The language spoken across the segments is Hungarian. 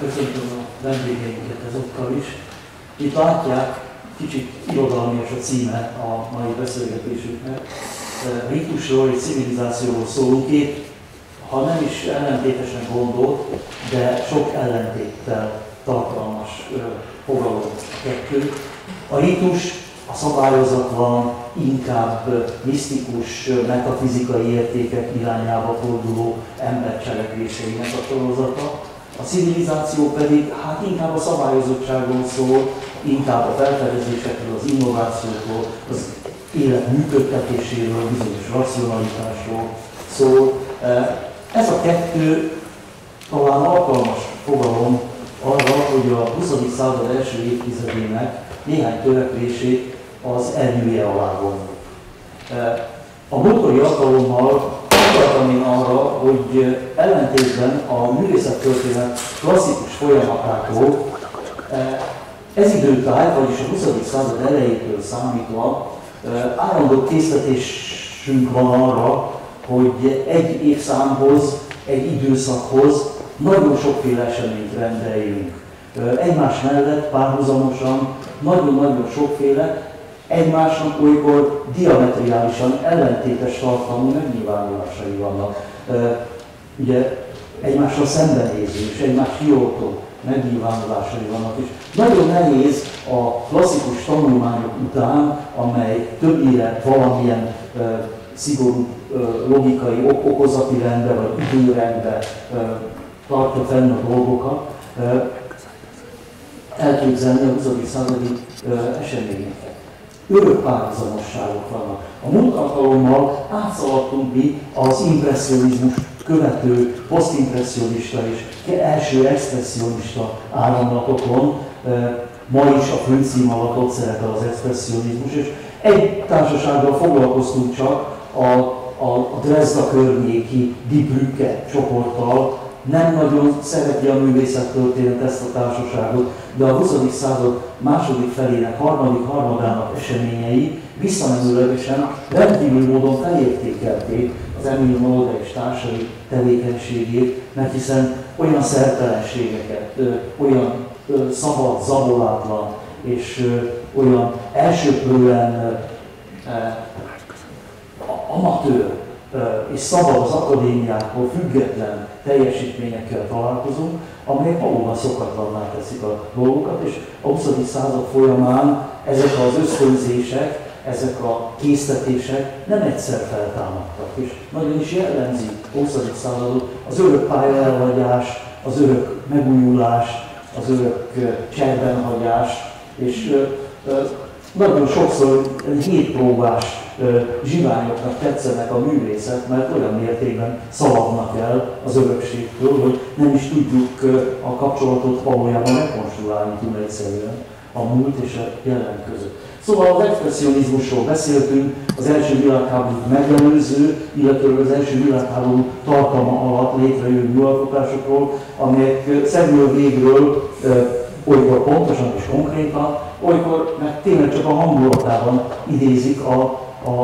köszöntöm a vendégeinket ezúttal is. Itt látják, kicsit irodalmias a címe a mai beszélgetésünknek. Ritusról és civilizációról szóló két, ha nem is ellentétesen gondolt, de sok ellentéttel tartalmas fogalom a kettő. A ritus, a szabályozatlan, inkább misztikus, metafizikai értékek irányába forduló embercselekvéseinek a sorozata. A civilizáció pedig hát inkább a szabályozottságról szól, inkább a felfedezésekről, az innovációkról, az élet működtetéséről, bizonyos racionalitásról szól. Ez a kettő talán alkalmas fogalom arra, hogy a 20. század első évtizedének néhány törekvését az ernyője alá vonjuk. A múltkori alkalommal utaltam én arra, hogy ellentétben a művészettörténet klasszikus folyamatától ez időtáj, vagyis a 20. század elejétől számítva állandó késztetésünk van arra, hogy egy évszámhoz, egy időszakhoz nagyon sokféle eseményt rendeljünk. Egymás mellett párhuzamosan nagyon-nagyon sokféle, egymásnak olykor diametriálisan ellentétes tartalmú megnyilvánulásai vannak. Ugye egymással szembenéző és egymást kioltó megnyilvánulásai vannak, és nagyon nehéz a klasszikus tanulmányok után, amely többnyire valamilyen szigorú logikai, okozati rendbe vagy időrendbe tartja fenn a dolgokat, elképzelni a 20. századi eseményeket. Örök párhuzamosságok vannak. A múlt alkalommal átszaladtunk mi az impresszionizmus követő, posztimpresszionista és első expresszionista áramlatokon. Ma is a főcím alatt ott szerepel az expresszionizmus, és egy társasággal foglalkoztunk csak a Dresda környéki Die Brücke csoporttal. Nem nagyon szereti a művészettörténet ezt a társaságot, de a 20. század második felének, harmadának eseményei visszamenőlegesen rendkívül módon felértékelték az Emil Nolde és társai tevékenységét, mert hiszen olyan szertelenségeket, olyan szabad, zabolátlan és olyan elsőprően amatőr és szabad az akadémiáktól független teljesítményekkel találkozunk, amelyek valóban szokatlanná teszik a dolgokat, és a 20. század folyamán ezek az ösztönzések, ezek a késztetések nem egyszer feltámadtak, és nagyon is jellemzi a 20. századot az örök pályaelhagyás, az örök megújulás, az örök cserbenhagyás, és nagyon sokszor hétpróbás zsiványoknak tetszenek a művészet, mert olyan mértékben szaladnak el az örökségtől, hogy nem is tudjuk a kapcsolatot valójában rekonstruálni túl egyszerűen a múlt és a jelen között. Szóval az expresszionizmusról beszéltünk, az első világháborút megelőző, illetve az első világháború tartalma alatt létrejövő műalkotásokról, amelyek szegről végről olykor pontosan és konkrétan, olykor meg tényleg csak a hangulatában idézik a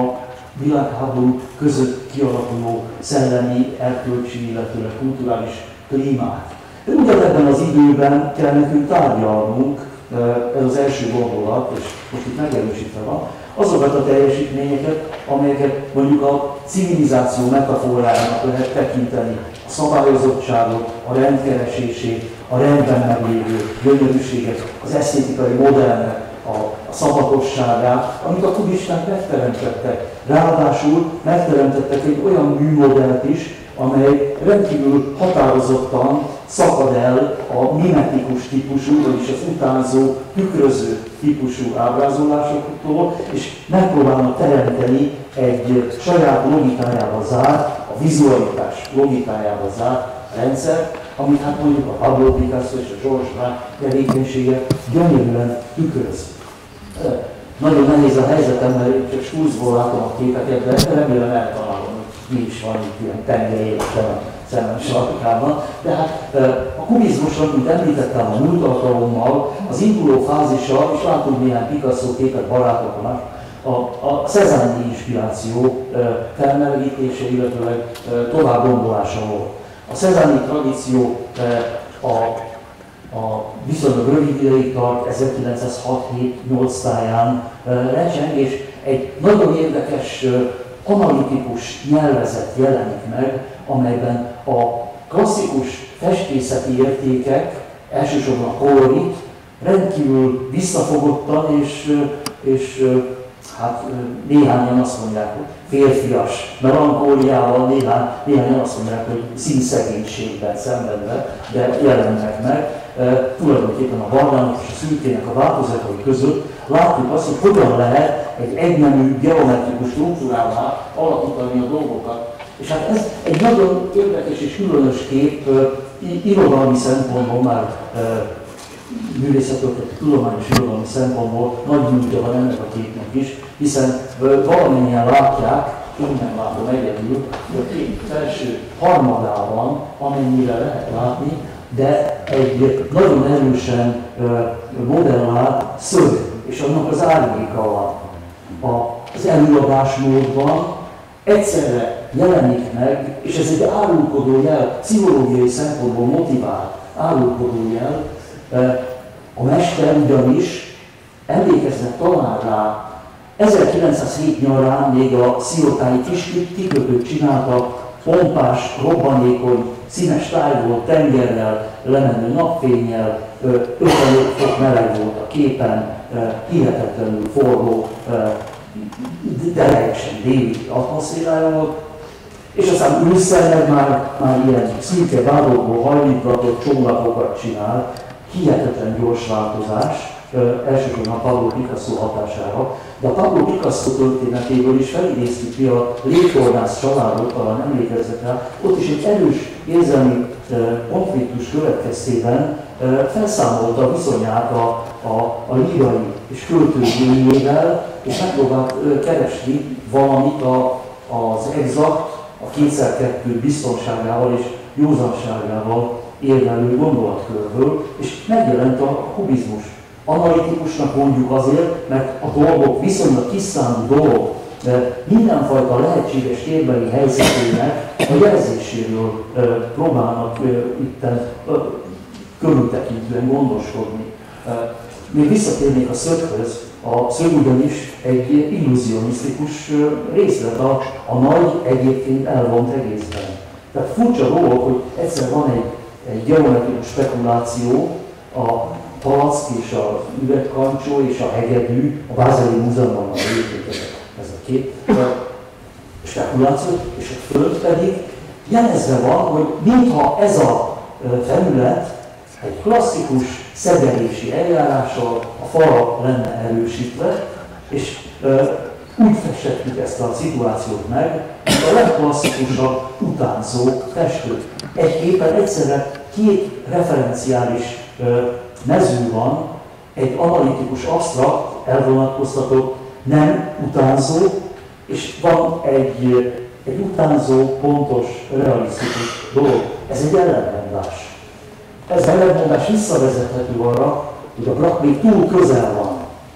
világháború között kialakuló szellemi, erkölcsi, illetve kulturális klímát. De ugyanebben az időben kell nekünk tárgyalnunk, ez az első gondolat, és most itt megerősítve van, azokat a teljesítményeket, amelyeket mondjuk a civilizáció metaforájának lehet tekinteni, a szabályozottságot, a rendkeresését, a rendben meglévő gyönyörűséget, az esztétikai modellnek a szabadosságát, amit a kubisták megteremtettek. Ráadásul megteremtettek egy olyan műmodellt is, amely rendkívül határozottan szakad el a mimetikus típusú, vagyis az utánzó, tükröző típusú ábrázolásoktól, és megpróbálnak teremteni egy saját logikájába zárt, a vizualitás logikájába zárt rendszer, amit hát mondjuk a Pablo Picasso és a George Braque tevékenysége gyönyörűen tükröz. Nagyon nehéz a helyzetem, mert csak skulzból látom a képeket, de remélem eltalálom, hogy mi is van itt ilyen tengelyésen a szemem sarkában. De hát a kubizmusnak, mint említettem a múlt alkalommal, az induló fázisa, és látunk néhány Picasso képet barátoknak, a Cézanne inspiráció felmelegítése, illetve tovább gondolása volt. A Cézanne tradíció a viszonylag rövid ideig tart, 1906-7-8 táján recseng, és egy nagyon érdekes analitikus nyelvezet jelenik meg, amelyben a klasszikus festészeti értékek, elsősorban a kolorit, rendkívül visszafogottan és hát néhányan azt mondják, hogy férfias melankóliával, néhányan azt mondják, hogy színszegénységben szenvedve, de jelennek meg. Tulajdonképpen a barnának és a szürkének a változatai között látjuk azt, hogy hogyan lehet egy egynemű geometrikus struktúrává alakítani a dolgokat. És hát ez egy nagyon érdekes és különös kép, irodalmi szempontból már művészettől, tudományos irodalmi szempontból nagy múltja van ennek a képnek is, hiszen valamennyien látják, én nem látom egyedül, hogy a kép felső harmadában, amennyire lehet látni, de egy nagyon erősen modellált szög, és annak az árnyéka van. Az előadásmódban egyszerre jelenik meg, és ez egy árulkodó jel, pszichológiai szempontból motivált árulkodó jel. A mester ugyanis emlékeznek talán rá, 1907 nyarán még a sziotái kis kikötőt csináltak, pompás, robbanékony, színes tájból, tengerrel, lemenő napfénnyel, 55 fok meleg volt a képen, hihetetlenül forró, teljesen déli atmoszférája volt, és aztán ősszel meg már ilyen szürke vádokból hajlítgatott csónakokat csinál, hihetetlen gyors változás, elsősorban a Pablo Picasso hatására, de a Pablo Picasso történetéből is felidéztük ki a létornász családot, talán emlékezzetek rá, ott is egy erős érzelmi konfliktus következtében felszámolta a viszonyát a lírai és költőjével, és megpróbált keresni valamit az exakt, a 2x2 biztonságával és józanságával érvelő gondolatkörből, és megjelent a kubizmus. Analitikusnak mondjuk azért, mert a dolgok viszonylag kiszámú dolgok, de mindenfajta lehetséges térbeli helyzetének a jelzéséről próbálnak itten körültekintően gondoskodni. Még visszatérnék a szöghöz, a szög ugyanis egy illuzionisztikus részlet a nagy, egyébként elvont egészben. Tehát furcsa dolog, hogy egyszer van egy geometrikus spekuláció, a palack és az üvegkancsó és a hegedű, a Bázeli Múzeumban van ez a két spekuláció, és a föld pedig jelezve van, hogy mintha ez a felület egy klasszikus szegelési eljárással a falak lenne erősítve, és úgy festettük ezt a szituációt meg, mint a legklasszikusabb utánzó festők. Egy képen egyszerre két referenciális mező van, egy analitikus, absztrakt, elvonatkoztatott, nem utánzó, és van egy utánzó, pontos, realisztikus dolog. Ez egy ellentmondás. Ez a ellentmondás visszavezethető arra, hogy a Braque még túl közel van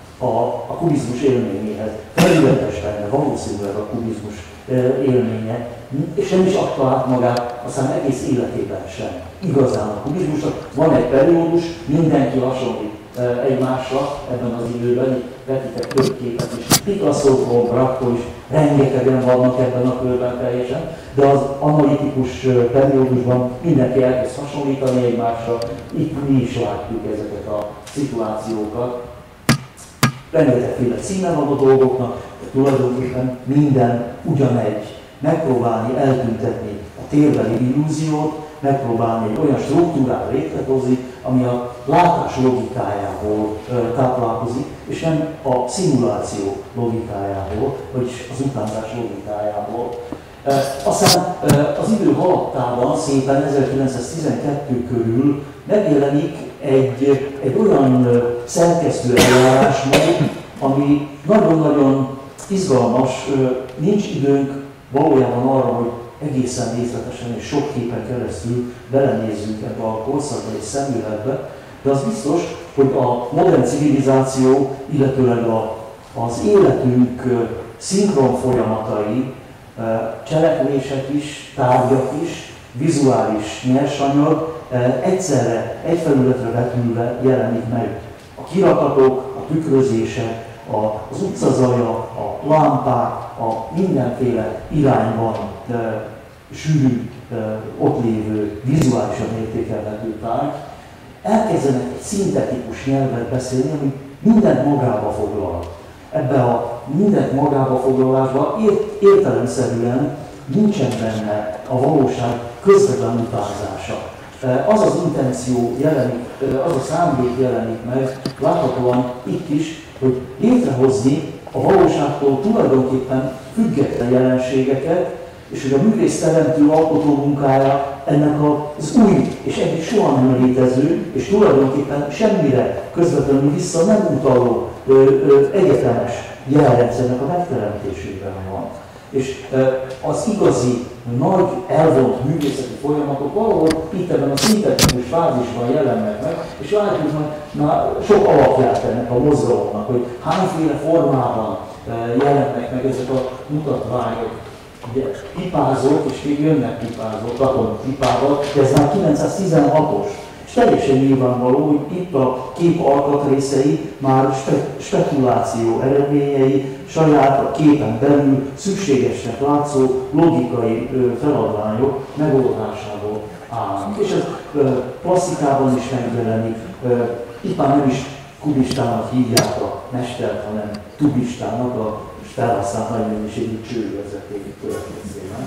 a kubizmus élményéhez. Felületes lenne valószínűleg a kubizmus élménye, és nem is adta át magát, aztán egész életében sem. Igazán a kubizmusnak van egy periódus, mindenki hasonlít egymásra ebben az időben, itt vetitek több képet is. Picasso-tól, Braque-tól is rengetegen vannak ebben a körben teljesen, de az analitikus periódusban mindenki elkezd hasonlítani egymásra, itt mi is látjuk ezeket a szituációkat. Rengetegféle címe van a dolgoknak, de tulajdonképpen minden ugyanegy. Megpróbálni eltüntetni a térbeli illúziót, megpróbálni egy olyan struktúrát létrehozni, ami a látás logikájából táplálkozik, és nem a szimuláció logikájából, vagyis az utánzás logikájából. Aztán az idő haladtában szépen 1912 körül megjelenik egy olyan szerkesztő eljárásmód, ami nagyon-nagyon izgalmas, nincs időnk valójában arra, hogy egészen részletesen és sok képen keresztül belenézzünk ebbe a korszakba és szemléletbe, de az biztos, hogy a modern civilizáció, illetőleg az életünk szinkron folyamatai, cselekvések is, tárgyak is, vizuális nyersanyag, egyszerre, egy felületre vetülve jelenik meg. A kirakatok, a tükrözések, az utcazaja, a lámpák, a mindenféle irányban sűrű, ott lévő, vizuálisan értékelhető tárgy, elkezdenek egy szintetikus nyelvet beszélni, ami mindent magába foglal. Ebbe a mindent magába foglalásban értelemszerűen nincsen benne a valóság közvetlen utázása. Az az intenció jelenik, az a szándék jelenik meg, láthatóan itt is, hogy létrehozni a valóságtól tulajdonképpen független jelenségeket, és hogy a művész teremtő alkotó munkája ennek az új és egyik soha nem létező, és tulajdonképpen semmire közvetlenül vissza nem utaló egyetemes jelrendszernek a megteremtésében van. És az igazi, nagy, elvont művészeti folyamatok valahol itt ebben a szintetikus fázisban jelennek meg, és látjuk már sok alapját ennek a mozgalomnak, hogy hányféle formában jelennek meg ezek a mutatványok. Ugye pipázók, és még jönnek pipázók, Platon pipával, de ez már 916-os. És teljesen nyilvánvaló, hogy itt a kép alkatrészei már spekuláció eredményei, saját a képen belül szükségesnek látszó logikai feladványok megoldásából állnak. És ez klasszikában is megjelenik, itt már nem is kubistának hívják a mestert, hanem tubistának, a felhasznált nagy mennyiségű csővezeték történetében.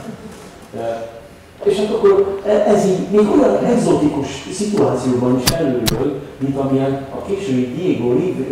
És hát akkor ez így még olyan egzotikus szituációban is előjön, mint amilyen a késői Diego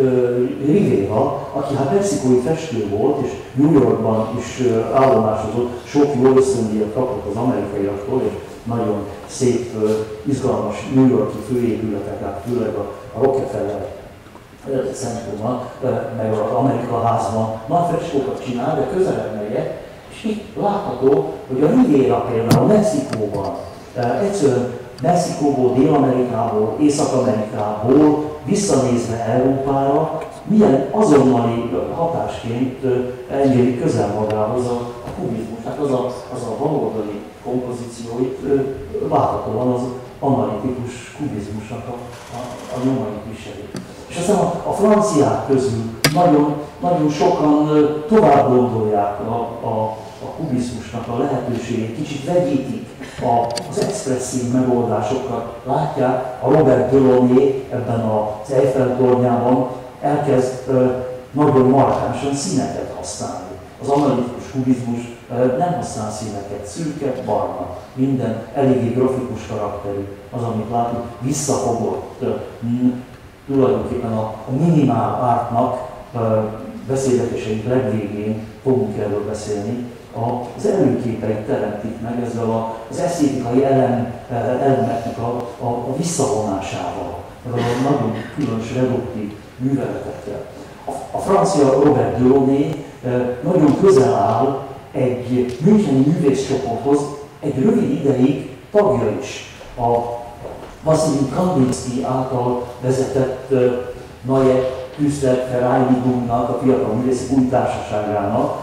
Rivera, aki hát mexikói festő volt, és New Yorkban is állomásozott, sok jó ösztöndíjat kapott az amerikaiaktól, és nagyon szép, izgalmas New Yorki főépületeket, főleg a Rockefeller centrumban, meg az Amerika házban nagy festőket csinál, de közelebb megyek, és itt látható, hogy a Rivera például Mexikóban, egyszerűen Mexikóból, Dél-Amerikából, Észak-Amerikából visszanézve Európára, milyen azonnali hatásként engedi közel magához a kubizmus. Hát az a baloldali kompozícióit láthatóan az analitikus kubizmusnak a nyomait viseli. És aztán a franciák közül nagyon sokan tovább gondolják a kubizmusnak a lehetőségét, kicsit vegyítik az expresszív megoldásokat. Látják, a Robert Delaunay ebben az Eiffel-tornyában elkezd nagyon markánsan színeket használni. Az analitikus kubizmus nem használ színeket, szürke, barna, minden eléggé grafikus karakterű, az, amit látunk, visszafogott, tulajdonképpen a minimál artnak beszélgetéseink legvégén fogunk erről beszélni, az előképeit teremtik meg ezzel az esztétikai elemeknek a visszavonásával, a nagyon különös reduktív műveletekkel. A francia Robert Delaunay nagyon közel áll egy müncheni művészcsoporthoz, egy rövid ideig tagja is a Vasilij Kandinsky által vezetett Neue Künstler Vereinigungnak, a fiatal művészek új társaságának,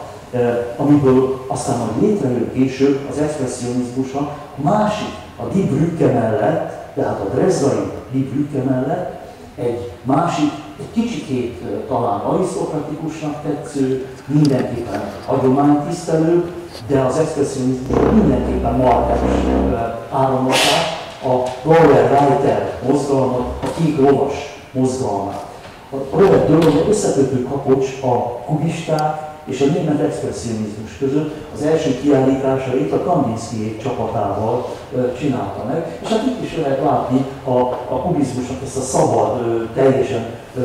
amiből aztán majd létrejön később az expresszionizmusnak másik, a Die Brücke mellett, tehát a drezdai Die Brücke mellett egy másik, egy kicsikét talán arisztokratikusnak tetsző, mindenképpen hagyománytisztelő, de az expresszionizmus mindenképpen markáns áramlatát, a Blauer Reiter mozgalmat, a kék lovas mozgalmát. A Robert Delaunay összekötő kapocs a kubisták és a német expresszionizmus között az első kiállításait a Kandinskyék csapatával csinálta meg. És hát itt is lehet látni a kubizmusnak ezt a szabad, teljesen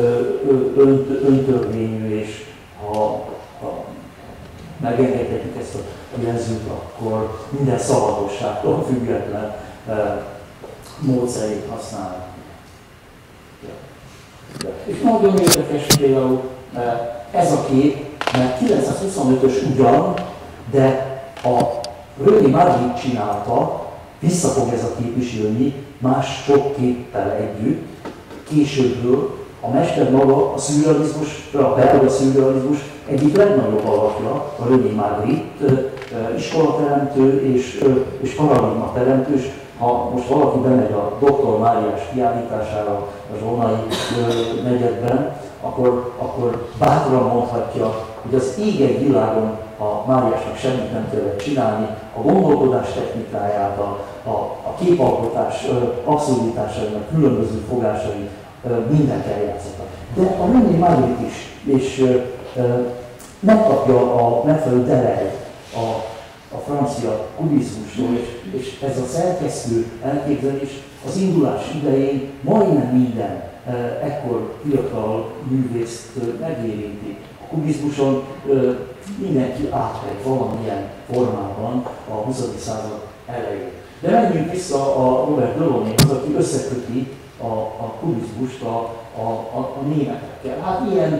öntörvényű, és ha megengedhetjük ezt a jelzőt, akkor minden szabadosságtól független módszerét használni. És nagyon érdekes például ez a kép, mert 925-ös ugyan, de a René Magritte csinálta, vissza fog ez a kép is jönni, más sok képpel együtt, későbbről. A mester maga a szürrealizmus, a belga szürrealizmus egyik legnagyobb alakja, a René Magritte, iskolateremtő és paradigmateremtő, és Ha most valaki bemegy a Dr. Máriás kiállítására a Zsolnai negyedben, akkor bátran mondhatja, hogy az ég egy világon a Máriásnak semmit nem kellett csinálni, a gondolkodás technikáját, a képalkotás abszurditásainak különböző fogásai mindent eljátszottak. De a René Magritte is, és megkapja a megfelelő derejt a francia kubizmustól, és ez a szerkesztő elképzelés az indulás idején majdnem minden ekkor fiatal művészt megérinti. A kubizmuson mindenki átmegy valamilyen formában a 20. század elején. De menjünk vissza a Robert Delaunayhoz, aki összeköti a kubizmust a németekkel. Hát ilyen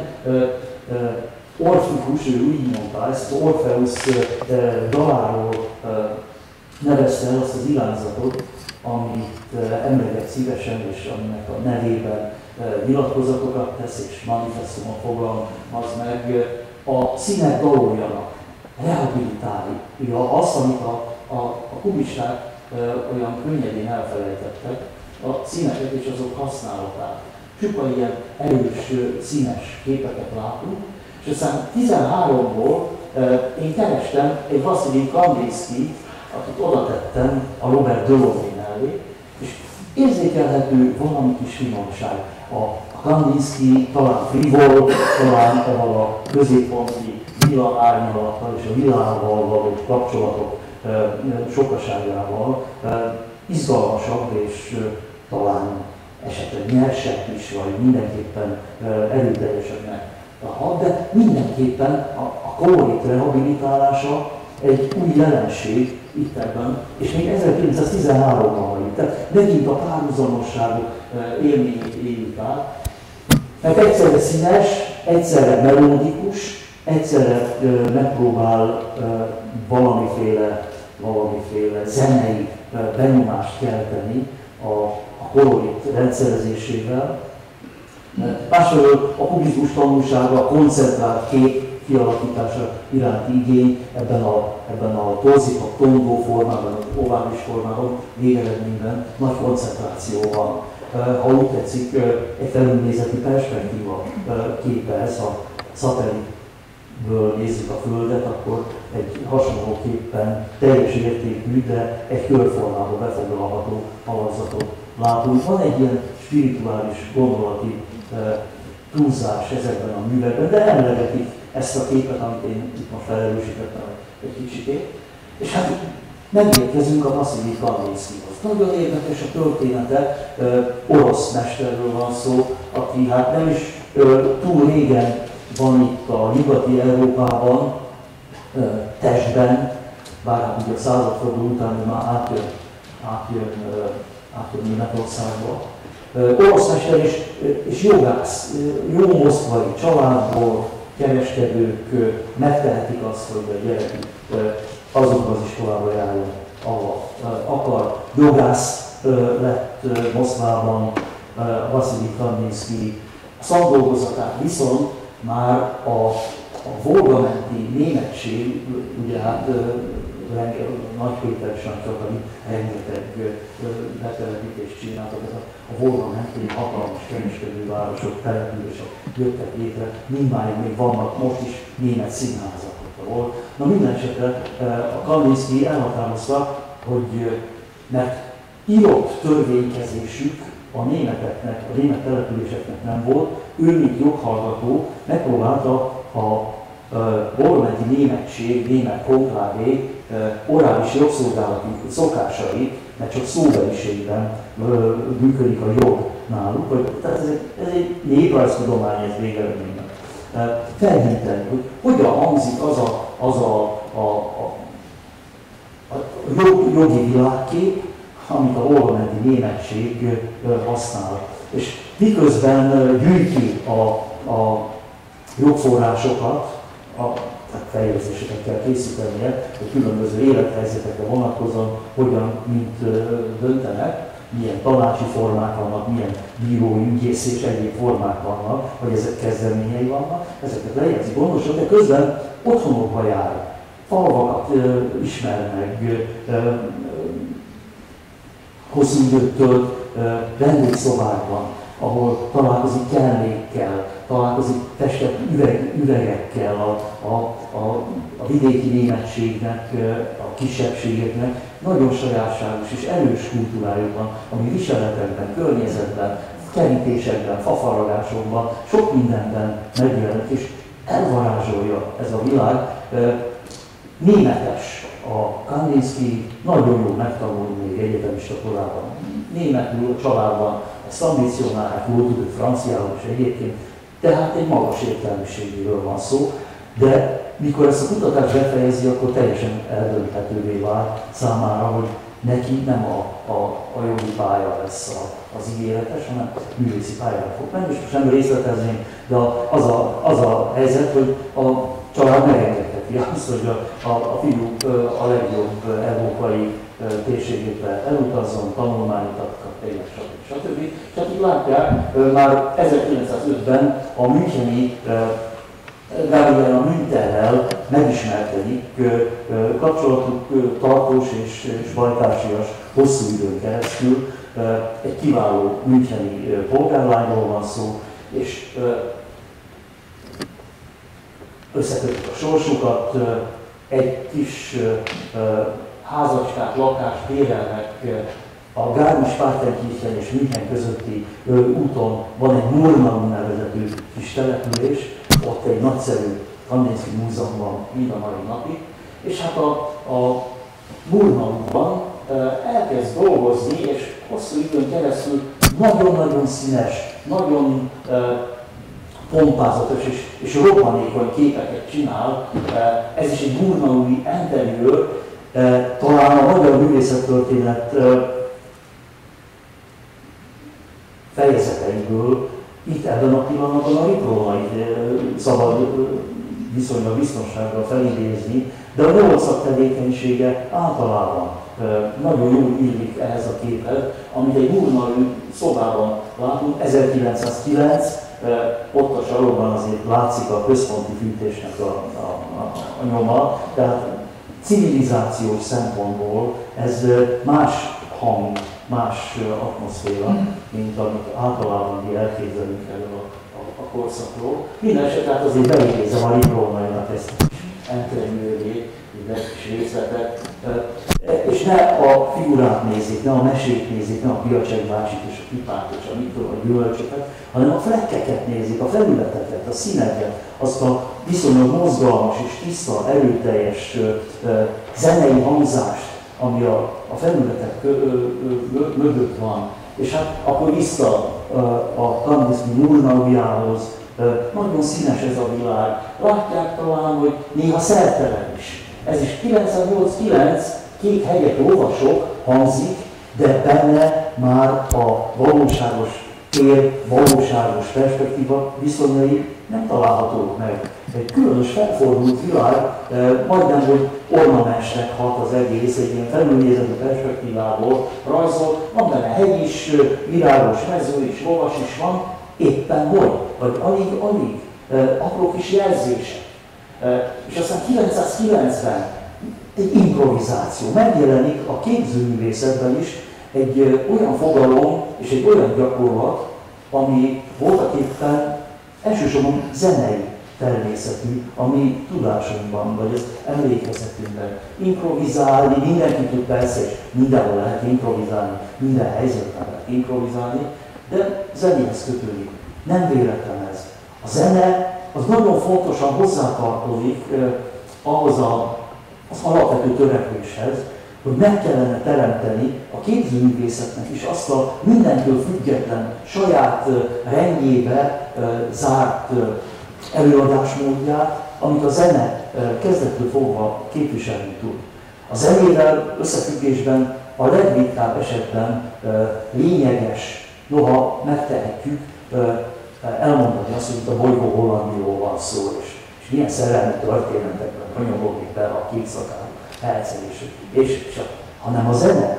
Orfikus, ő úgy mondta, ezt az Orpheus daláról nevezte el azt az irányzatot, amit emleget szívesen, és aminek a nevében nyilatkozatokat tesz, és manifestumot fogalmaz meg, a színek daloljanak, rehabilitálni. Azt, amit a kubisták olyan könnyedén elfelejtettek, a színeket és azok használatát. Csupa ilyen erős, színes képeket látunk, és aztán 13-ból én kerestem egy Vasilij Kandinskyt, akit oda tettem a Robert Delaunay mellé, és érzékelhető valami kis finomság. A Kandinsky talán frivol, talán ahol a középponti villa árnyalattal és a villával való kapcsolatok sokaságával izgalmasabb és talán esetleg nyersebb is, vagy mindenképpen erőteljesebbnek. De mindenképpen a kolorit rehabilitálása egy új jelenség itt ebben, és még 1913-ban vagyunk. Tehát megint a párhuzamosságok élményét éljük át. Mert egyszerre színes, egyszerre melódikus, egyszerre megpróbál valamiféle zenei benyomást kelteni a kolorit rendszerezésével. Másfelől a kubizmus tanulsága, a koncentrált kép kialakítása iránti igény ebben a torzított, tongó formában, az ovális formában, végeredményben nagy koncentráció van. Ha úgy tetszik, egy felülnézeti perspektíva képe ez, ha szatellitből nézzük a Földet, akkor egy hasonlóképpen teljes értékű, de egy körformába befoglalható alakzatot látunk. Van egy ilyen spirituális gondolati túlzás ezekben a művekben, de emlegetik ezt a képet, amit én itt most felerősítettem egy kicsikét. És hát megérkezünk a Vasilij Kandinskyhoz. Nagyon érdekes a története, orosz mesterről van szó, aki hát nem is túl régen van itt a nyugati Európában, testben, bár hát ugye a századforduló után már átjön Németországba. Orosz mester és jogász, jó moszkvai családból, kereskedők megtehetik azt, hogy a gyerekük azokba az iskolába járjon, ahol akar. Jogász lett Moszkvában Vasilij Kandinsky. A szakdolgozatát viszont már a volgamenti németség, ugye hát Nagypéter Sancsakari rengeteg betelepítést csináltak, a Volga mentén hatalmas kereskedővárosok, települések jöttek létre, mindmáig még vannak most is német színházak ott, ahol. Na minden esetre a Kandinsky elhatározta, hogy mert írott törvénykezésük a németeknek, a német településeknek nem volt, ő, mint joghallgató, megpróbálta a volgamenti németség, német konklávé orális jogszolgálati szokásai, mert csak szóbeliségben működik a jog náluk, tehát ez egy néprajztudomány, ez végeredményben. Felhinteni, hogy hogyan hangzik az a jogi világkép, amit a volgamenti németség használ. És miközben gyűjti a jogforrásokat, tehát feljegyzéseket kell készítenie, hogy különböző élethelyzetekre vonatkozóan hogyan, mint döntenek, milyen tanácsi formák vannak, milyen bírói, ügyész és egyéb formák vannak, vagy ezek kezdeményei vannak, ezeket lejegyzi gondosan, de közben otthonokba jár, falvakat ismer meg, hosszú időt tölt vendégszobákban, ahol találkozik kellékkel, találkozik festett üvegekkel, a vidéki németségnek, a kisebbségeknek nagyon sajátságos és erős kultúrájuk van, ami viseletekben, környezetben, kerítésekben, fafaragásokban, sok mindenben megjelenik, és elvarázsolja ez a világ. Németes a Kandinsky, nagyon jól megtanult még egyetemista korában. Németül a családban ezt ambicionálják, jól tudjuk franciául is egyébként, tehát egy magas értelmiségéről van szó, de mikor ezt a kutatást befejezi, akkor teljesen eldönthetővé vált számára, hogy neki nem a jogi pálya lesz az ígéretes, hanem művészi pályára fog menni, és most nem részletezném, de az a helyzet, hogy a család megengedheti azt, hogy a fiú a legjobb európai térségébe elutazzon, tanulmányokat kap, stb. Csak így látják, már 1905-ben a müncheni Gabriela Münterrel megismerkedik, kapcsolatuk tartós és bajtársias hosszú időn keresztül. Egy kiváló müncheni polgárlányról van szó, és összekötik a sorsukat, egy kis házacskát, lakást bérelnek a Garmisch-Partenkirchen és München közötti úton. Van egy Murnau nevezetű kis település, ott egy nagyszerű Kandinsky múzeum van mind a mai napig, és hát a Murnauban elkezd dolgozni, és hosszú időn keresztül nagyon-nagyon színes, nagyon pompázatos és robbanékony képeket csinál. Ez is egy murnaui interiőr, talán a magyar művészettörténet fejezeteiből itt ebben a pillanatban a Riplónait szabad viszonylag biztonsággal felidézni, de a nyolcak tevékenysége általában nagyon jól illik ehhez a képhez, amit egy murnaui szobában látunk, 1909, ott a sarokban azért látszik a központi fűtésnek a nyoma, tehát civilizációs szempontból ez más hang, más atmoszféra, mint amit általában mi elképzelünk erről a korszakról. Mindenesetre hát azért beidézem a Riplónainak ezt a kis entereműrét, egy kis részletet, és ne a figurát nézik, ne a mesét nézik, ne a Piacek bácsit és a pipát és a gyümölcsöket, hanem a flekkeket nézik, a felületeket, a színeket, azt a viszonylag mozgalmas és tiszta, erőteljes zenei hangzást, ami a felületek mögött van. És hát akkor vissza a Kandinsky Murnaujához, nagyon színes ez a világ. Látják talán, hogy néha szertelen is. Ez is 989 Kék hegyek olvasok hangzik, de benne már a valóságos tér, valóságos perspektíva viszonyai nem találhatók meg. Egy különös felfordult világ, majdnem, hogy ornamensnek hat az egész, egy ilyen felülnézetű perspektívából rajzol, van benne hegy is, virágos mező is, lovas is van, éppen hogy, vagy alig, apró kis jelzések. És aztán 990 egy improvizáció. Megjelenik a képzőművészetben is egy olyan fogalom és egy olyan gyakorlat, ami voltaképpen elsősorban zenei természetű, ami tudásunkban, vagy az emlékezetünkben. Improvizálni, mindenki tud persze, és mindenhol lehet improvizálni, minden helyzetben lehet improvizálni, de zenéhez kötődik. Nem véletlen ez. A zene az nagyon fontosan hozzátartozik ahhoz az alapvető törekvéshez, hogy meg kellene teremteni a képzőművészetnek is azt a mindentől független, saját rendjébe zárt előadásmódját, amit a zene kezdettől fogva képviselni tud. A zenével összefüggésben a legritkább esetben lényeges, noha megtehetjük, elmondani azt, hogy itt a bolygó hollandiról van szó, és milyen szerelmi történetekben kanyagolni be a kétszakáló herceg, és hanem a zene,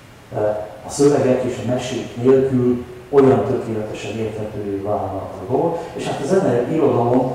a szövegek és a mesék nélkül olyan tökéletesen érthetővé válnak a dolgok, és hát a zenei irodalom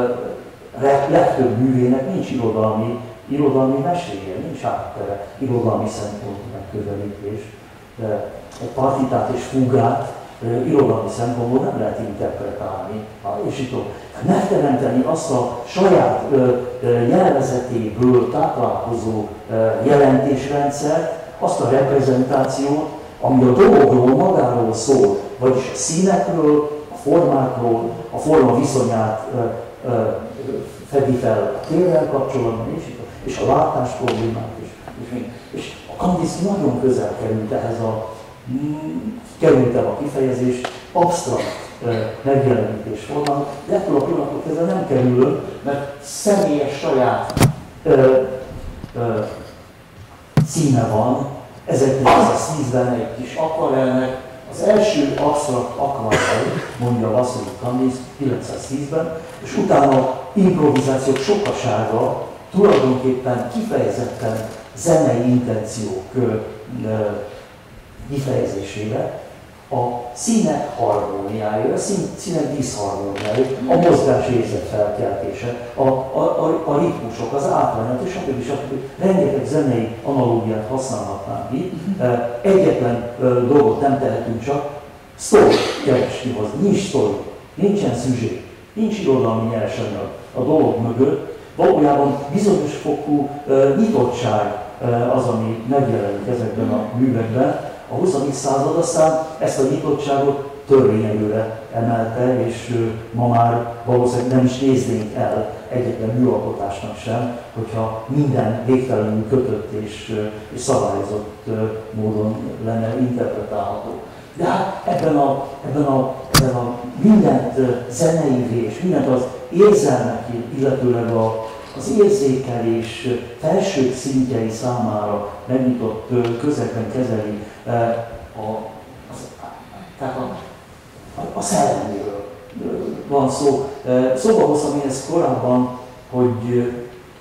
legtöbb művének nincs irodalmi meséje, nincs háttere, irodalmi szempontú megközelítés. egy partitát és fugát irodalmi szempontból nem lehet interpretálni, és így tudom. Megteremteni azt a saját nyelvezetéből táplálkozó jelentésrendszert, azt a reprezentációt, ami a dologról, magáról szól, vagyis a színekről, a formákról, a forma viszonyát fedi fel a térrel kapcsolatban, és a látás problémát is. És a Kandinsky nagyon közel került ehhez kerültem a kifejezés, absztrakt megjelenítés formának, de ettől a pillanattól kezdve nem kerül, mert személyes saját címe van. 1910-ben egy kis akvarelnek, az első absztrakt akvarel, mondja Vasilij Kandinsky 1910-ben, és utána improvizációk sokasága tulajdonképpen kifejezetten zenei intenciók kifejezésére, a színek harmóniája, a színek diszharmóniája, a mozgás érzet felkeltése, a ritmusok, az átlányat, és stb. Rengeteg zenei analógiát használhatnánk itt. Egyetlen dolgot nem tehetünk csak, sztori keresni hozni. Nincs sztori, nincsen szüzsé, nincs irodalmi nyersanyag a dolog mögött. Valójában bizonyos fokú nyitottság az, ami megjelenik ezekben a művekben. A 20. század aztán ezt a nyitottságot törvényelőre emelte, és ma már valószínűleg nem is néznénk el egyetlen műalkotásnak sem, hogyha minden végtelenül kötött és szabályozott módon lenne interpretálható. De hát ebben a mindent zeneivé és mindent az érzelmek, illetőleg az érzékelés felsőbb szintjei számára megnyitott közegben kezeli a szellemről van szó. Szóba hoztam én ezt korábban, hogy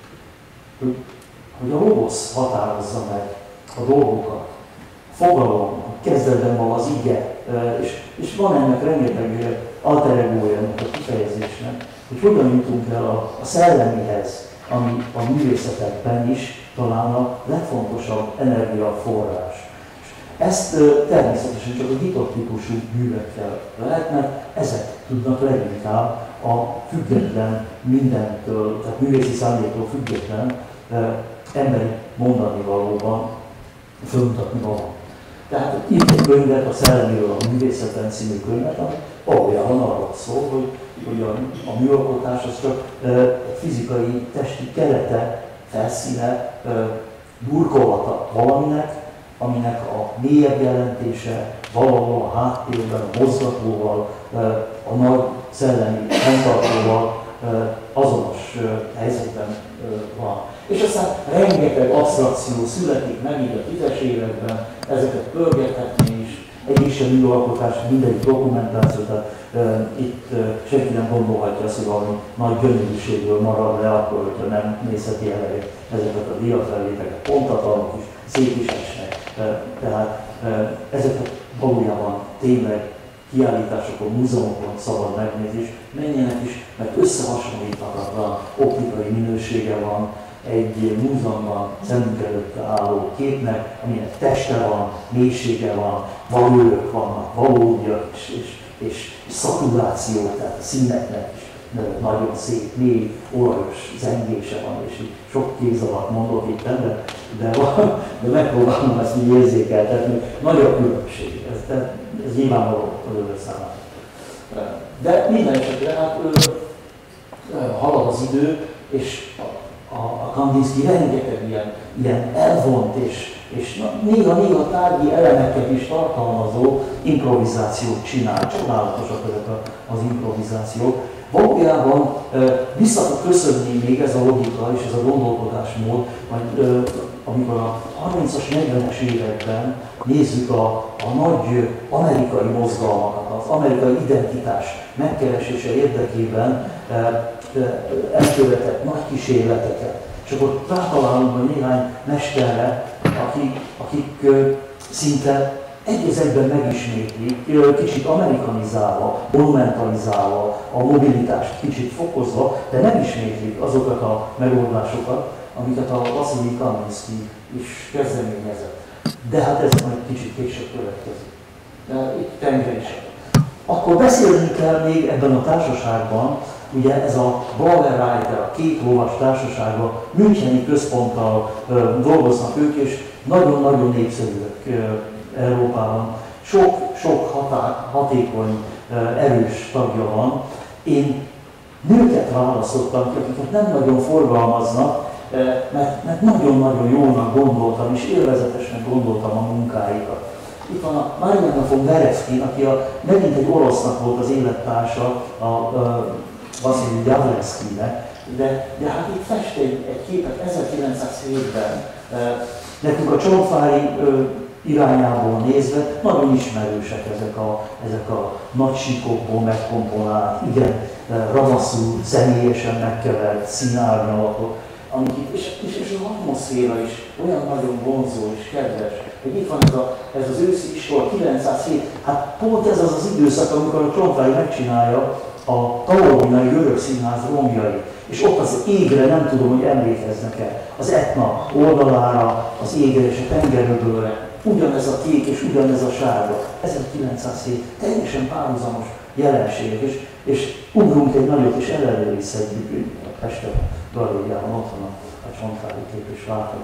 a logosz határozza meg a dolgokat. A fogalom, a kezdetben van az ige, és van ennek rengeteg alter egója ennek a kifejezésnek, hogy hogyan jutunk el a szellemihez, ami a művészetekben is talán a legfontosabb energiaforrás. Ezt természetesen csak a nyitott típusú művekkel lehet, mert ezek tudnak leginkább a független mindentől, tehát művészi szándéktól független emberi mondani valóban fölmutatni valóban. Tehát itt egy könyvet, a Szellemiről a művészeten című könyvet, ami valójában arról szól, hogy a műalkotás az csak fizikai, testi kerete, felszíne, burkolata valaminek, aminek a mélyebb jelentése valahol a háttérben, a mozgatóval, a nagy szellemi fenntartóval azonos helyzetben van. És aztán rengeteg absztrakció születik megint a 10-es években, ezeket pörgethetni is, egy sem műalkotás, mindegyik dokumentáció, tehát itt senki nem gondolhatja azt, hogy valami nagy gyönyörűségből marad le, akkor, hogyha nem nézheti el ezeket a diafelvéteket, pontatlanok is, szép is esnek. Tehát ezeket valójában tényleg kiállításokon, múzeumokon szabad megnézni, és menjenek is, mert összehasonlíthatatlan optikai minősége van egy múzeumban szemünk előtt álló képnek, aminek teste van, mélysége van, valőrök vannak, valódiak és szaturáció, tehát a színeknek is nagyon szép, mély, olajos zengése van, és így sok kéz alatt mondok itt, de megpróbálom ezt így érzékeltetni, nagy a különbség, ez nyilvánvaló az önök számára. De minden esetre hát halad az idő, és a Kandinsky rengeteg ilyen elvont és néha tárgyi elemeket is tartalmazó improvizációt csinál. Csodálatosak ezek az improvizációk. Valójában vissza fog köszönni még ez a logika és ez a gondolkodásmód, majd amikor a 30-as, 40-es években nézzük a nagy amerikai mozgalmakat, az amerikai identitás megkeresése érdekében elkövetett nagy kísérleteket. És akkor rátalálunk néhány mesterre, akik szinte egy az egyben megismétlik, kicsit amerikanizálva, monumentalizálva, a mobilitást kicsit fokozva, de nem ismétlik azokat a megoldásokat, amiket a Vasilij Kandinsky is kezdeményezett. De hát ez majd kicsit később következik. De itt tengerisek. Akkor beszélni kell még ebben a társaságban, ugye ez a Bauer-Reiter, a két lovas társaságban, müncheni központtal dolgoznak ők, és nagyon-nagyon népszerűek Európában. Sok hatékony, erős tagja van. Én nőket választottam, akiket nem nagyon forgalmaznak, mert nagyon-nagyon jónak gondoltam, és élvezetesnek gondoltam a munkáikat. Itt van a Marianna von Berezkin, aki megint egy orosznak volt az élettársa, a Vasilij Javlenszkinek, de hát itt fest egy képet 1907-ben, nekünk a Csontvári irányából nézve nagyon ismerősek ezek a nagy síkokból megkomponált, igen, ravaszul, személyesen megkevert színárnyalatok, és az atmoszféra is olyan nagyon vonzó és kedves, hogy itt van ez az őszi iskola 907, hát pont ez az az időszak, amikor a Csontvári megcsinálja a Taorminai Görög Színház romjai, és ott az égre, nem tudom, hogy emlékeznek-e, az Etna oldalára, az égre és a tengeröbölre, ugyanez a kék és ugyanez a sárga, 1907, teljesen párhuzamos jelenségek, és ugrunk egy nagyot, és ellenőrizhetjük a Peste galériában, ott van a Csontvári kép, és láthatjuk.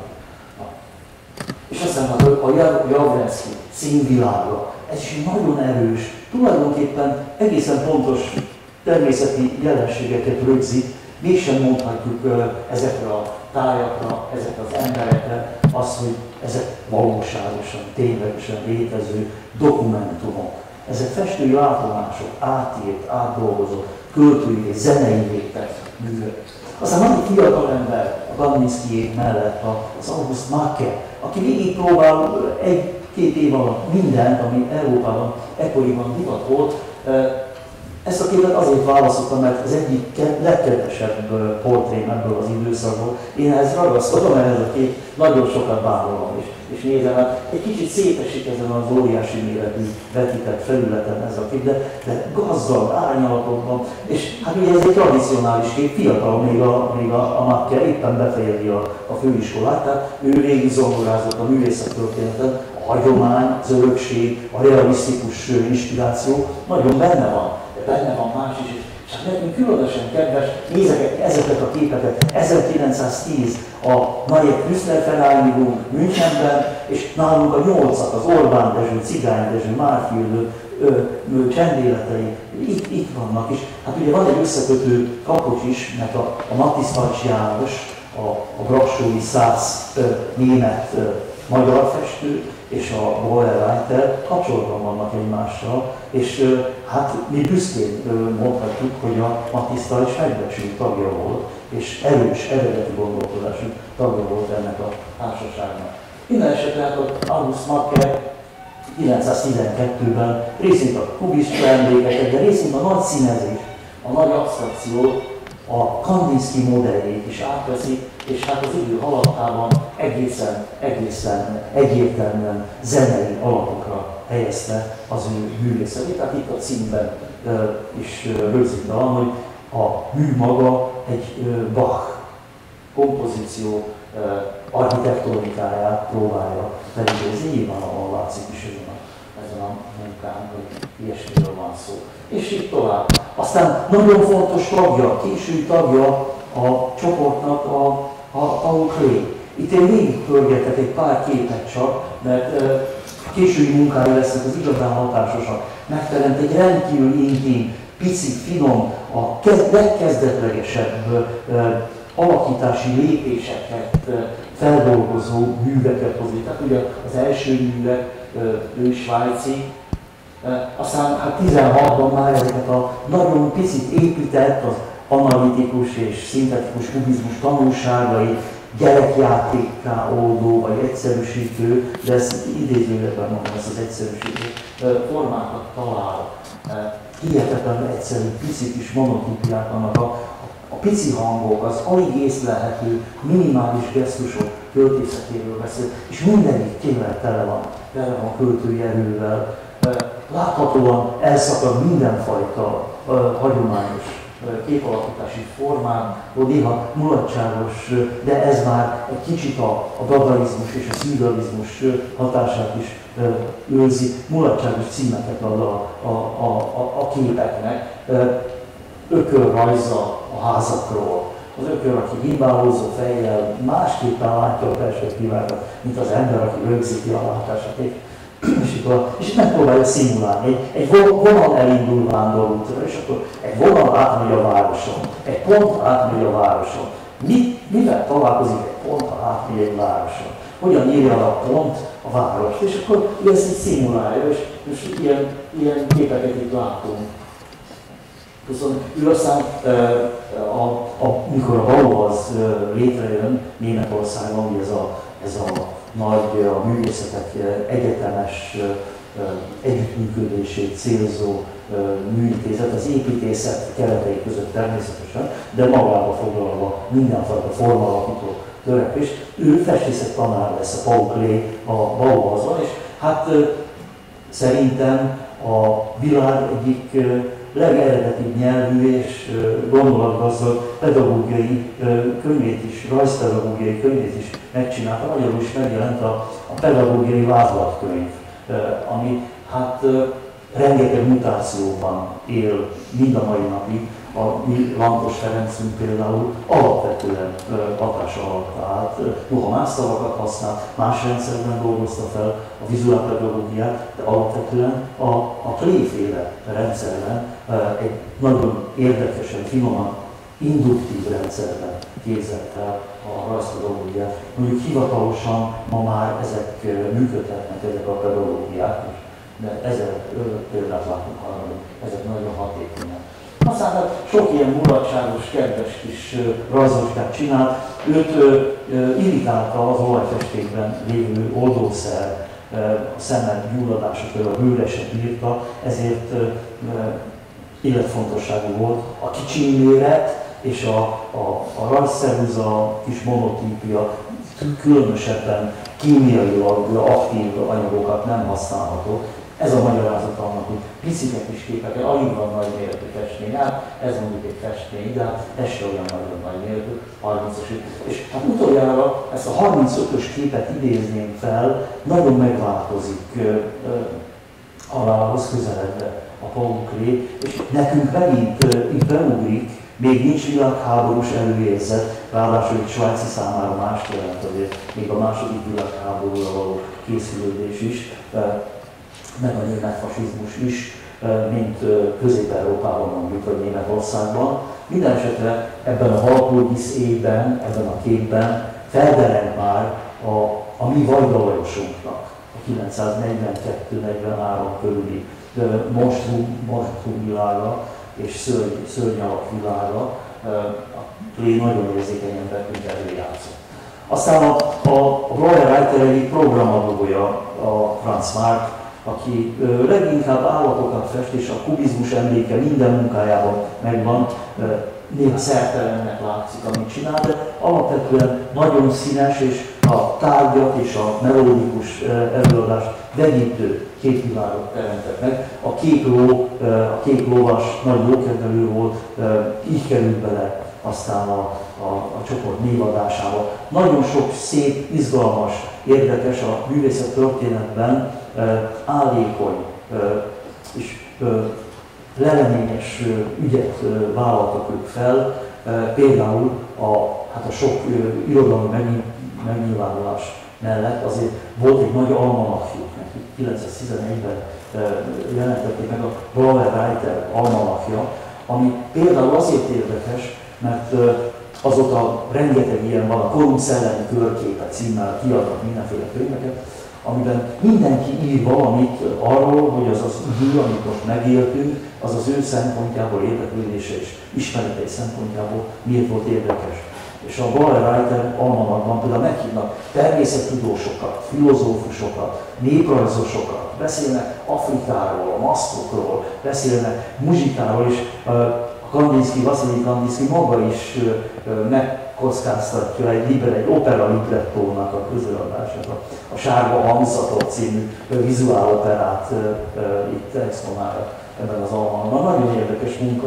És aztán a Javlenszki színvilága, ez is nagyon erős, tulajdonképpen egészen pontos természeti jelenségeket rögzít, mégsem mondhatjuk ezekre a tájakra, ezekre az emberekre azt, hogy ezek valóságosan, ténylegesen létező dokumentumok. Ezek festői látomások, átírt, átdolgozott, költői és zenei művek. Aztán van egy fiatal ember a Kandinskyék mellett, az August Macke, aki végigpróbál egy-két év alatt mindent, ami Európában ekkoriban divat volt. Ezt a képet azért választottam, mert az egyik legkedvesebb portrém ebből az időszakból. Én ehhez ragaszkodom, ehhez a kép, nagyon sokat bánolom és nézem, hát egy kicsit szétesik ezen az óriási méretű vetített felületen ez a kép, de gazdag árnyalatokban, és hát ugye ez egy tradicionális kép, fiatal még a Macke, éppen befejezi a főiskolát, tehát ő végig zongorázott a művészettörténeten, a hagyomány, az örökség, a realisztikus inspiráció nagyon benne van más is, és hát nekünk különösen kedves, nézek ezeket a képeket, 1910 a Neue Künstlervereinigung Münchenben, és nálunk a 8-ak, az Orbán Dezső, Cigány Dezső, Márki csendéletei itt vannak, és hát ugye van egy összekötő kapocs is, mert a Matisztvács János, a brassói szász német magyar festő, és a Bauer-Reiter kapcsolatban vannak egymással, és hát mi büszkén mondhatjuk, hogy a Matiszta is megbecsült tagja volt, és erős, eredeti gondolkodású tagja volt ennek a társaságnak. Minden esetre hát az August Macke 1912-ben részint a kubista emlékeket, de részint a nagy színezés, a nagy absztrakciót, a Kandinsky modelljét is átveszi, és hát az idő haladtában egészen egyértelműen zenei alapokra helyezte az ő művészetét. Tehát itt a címben is rögzítve van, hogy a mű maga egy Bach kompozíció architektonikáját próbálja felidézni, nyilvánvalóan látszik is ezen a munkán, hogy ilyesmiről van szó. És így tovább. Aztán nagyon fontos tagja, késői tagja a csoportnak a Paul Klee. Itt én végigpörgetek egy pár képet csak, mert késői munkája lesznek az igazán hatásosak. Megteremt egy rendkívül intim, pici, finom, a legkezdetlegesebb alakítási lépéseket feldolgozó műveket hozni. Tehát ugye az első művek, ő svájci, aztán hát 16-ban már ezeket a nagyon picit épített, az analitikus és szintetikus kubizmus tanulságait gyerekjátékká oldó vagy egyszerűsítő, de ezt idézőjelben mondom, ezt az egyszerűsítő formákat talál. Hihetetlen egyszerű, pici kis monotípiák vannak, a pici hangok, az alig észlelhető, minimális gesztusok költészetéről beszél, és mindenik tényleg tele van költői erővel. Láthatóan elszakad mindenfajta hagyományos képalakítási formában, néha mulatságos, de ez már egy kicsit a dadaizmus és a szürrealizmus hatását is őrzi, mulatságos címeket ad a képeknek, ökölrajza a házakról. Az ökör, aki himbálózó fejjel másképpen látja a perspektívákat, mint az ember, aki rögzíti a látását. És megpróbálja szimulálni. Egy vonal elindul vándorútra, és akkor egy vonal átmegy a városon, egy pont átmegy a városon. Mivel találkozik egy pont, ha átmegy egy városon? Hogyan írja a pont a várost? És akkor ő ezt így szimulálja, és ilyen képeket itt látunk. Viszont ő aztán, mikor a Bauhaus létrejön Németországban, ugye ez a nagy a művészetek egyetemes együttműködését célzó műintézet, az építészet keretei között természetesen, de magába foglalva mindenfajta formalapító törekvés. Ő festészet tanár lesz a Paul Klee a Bauhausban, és hát szerintem a világ egyik legeredetibb nyelvű és gondolatgazdag pedagógiai könyvét is, rajzpedagógiai könyvét is megcsinálta, magyarul is megjelent a pedagógiai vázlatkönyv, ami hát rengeteg mutációban él mind a mai napig. A mi Lantos Ferencünk például alapvetően hatás alatt állt, noha más szavakat használt, más rendszerben dolgozta fel a vizuálpedagógiát, de alapvetően a Klee-féle rendszerben egy nagyon érdekesen, finoman, induktív rendszerben képzett el a rajzpedagógiát. Mondjuk hivatalosan ma már ezek működhetnek, ezek a pedagógiák, de ezer példát látunk arra, hogy ezek nagyon hatékonyak. Aztán sok ilyen mulatságos, kedves kis rajzoskát csinált. Őt irritálta az olajfestékben lévő oldószer, a szemed gyulladásától a bőre se bírta, ezért életfontosságú volt a kicsi méret és a rajzszeruza, kis monotípia, különösebben kémiailag aktív anyagokat nem használható. Ez a magyarázat annak, hogy picike kis képeken, alig van nagy méretű festmény, hát ez mondjuk egy festmény, de hát ez se olyan nagyon nagy méretű, 30-as. És hát utoljára ezt a 35-ös képet idézném fel, nagyon megváltozik alához közeledve a Paul Klee, és nekünk megint itt beugrik, még nincs világháborús előérzet, ráadásul egy svájci számára mást jelent, azért még a második világháborúra való készülődés is, meg a német fasizmus is, mint Közép-Európában mondjuk, vagy Németországban. Minden esetre ebben a Walpurgis évben, ebben a képben feldereng már a mi Vajda-Lajosunknak a 942-43 körüli monstrum világa és szörnyalak világa. A Klee nagyon érzékenyen bennünk előjátszott. Aztán a Breuer-Reiter egyik programadója, a Franz Marc, aki leginkább állatokat fest, és a kubizmus emléke minden munkájában megvan, néha szertelennek látszik, amit csinál, de alapvetően nagyon színes, és a tárgyak és a melódikus előadást vegyítő képvilágot teremtett meg. A kék lovas nagy lókedvelő volt, így került bele aztán a csoport névadásába. Nagyon sok szép, izgalmas, érdekes a művészet történetben állékony és leleményes ügyet vállaltak ők fel, például a sok irodalmi megnyilvánulás mellett azért volt egy nagy almanachjuk, neki 1911-ben jelentették meg a Breuer-Reiter almanachja, ami például azért érdekes, mert azóta rengeteg ilyen van, a Korunk szellemi körképe címmel kiadnak mindenféle könyveket, amiben mindenki ír valamit arról, hogy az az idő, amit most megéltünk, az az ő szempontjából, érdeklődése és ismeretei szempontjából miért volt érdekes. És a Breuer-Reiter almanachban például meghívnak természettudósokat, filozófusokat, néprajzosokat, beszélnek Afrikáról, a maszkokról, beszélnek muzsikáról, és Vasilij Kandinsky maga is megkockáztatja egy opera librettónak a közöladását, a Sárga Hangzatot című vizuáloperát itt exponálja ebben az almanachban. Nagyon érdekes munka, és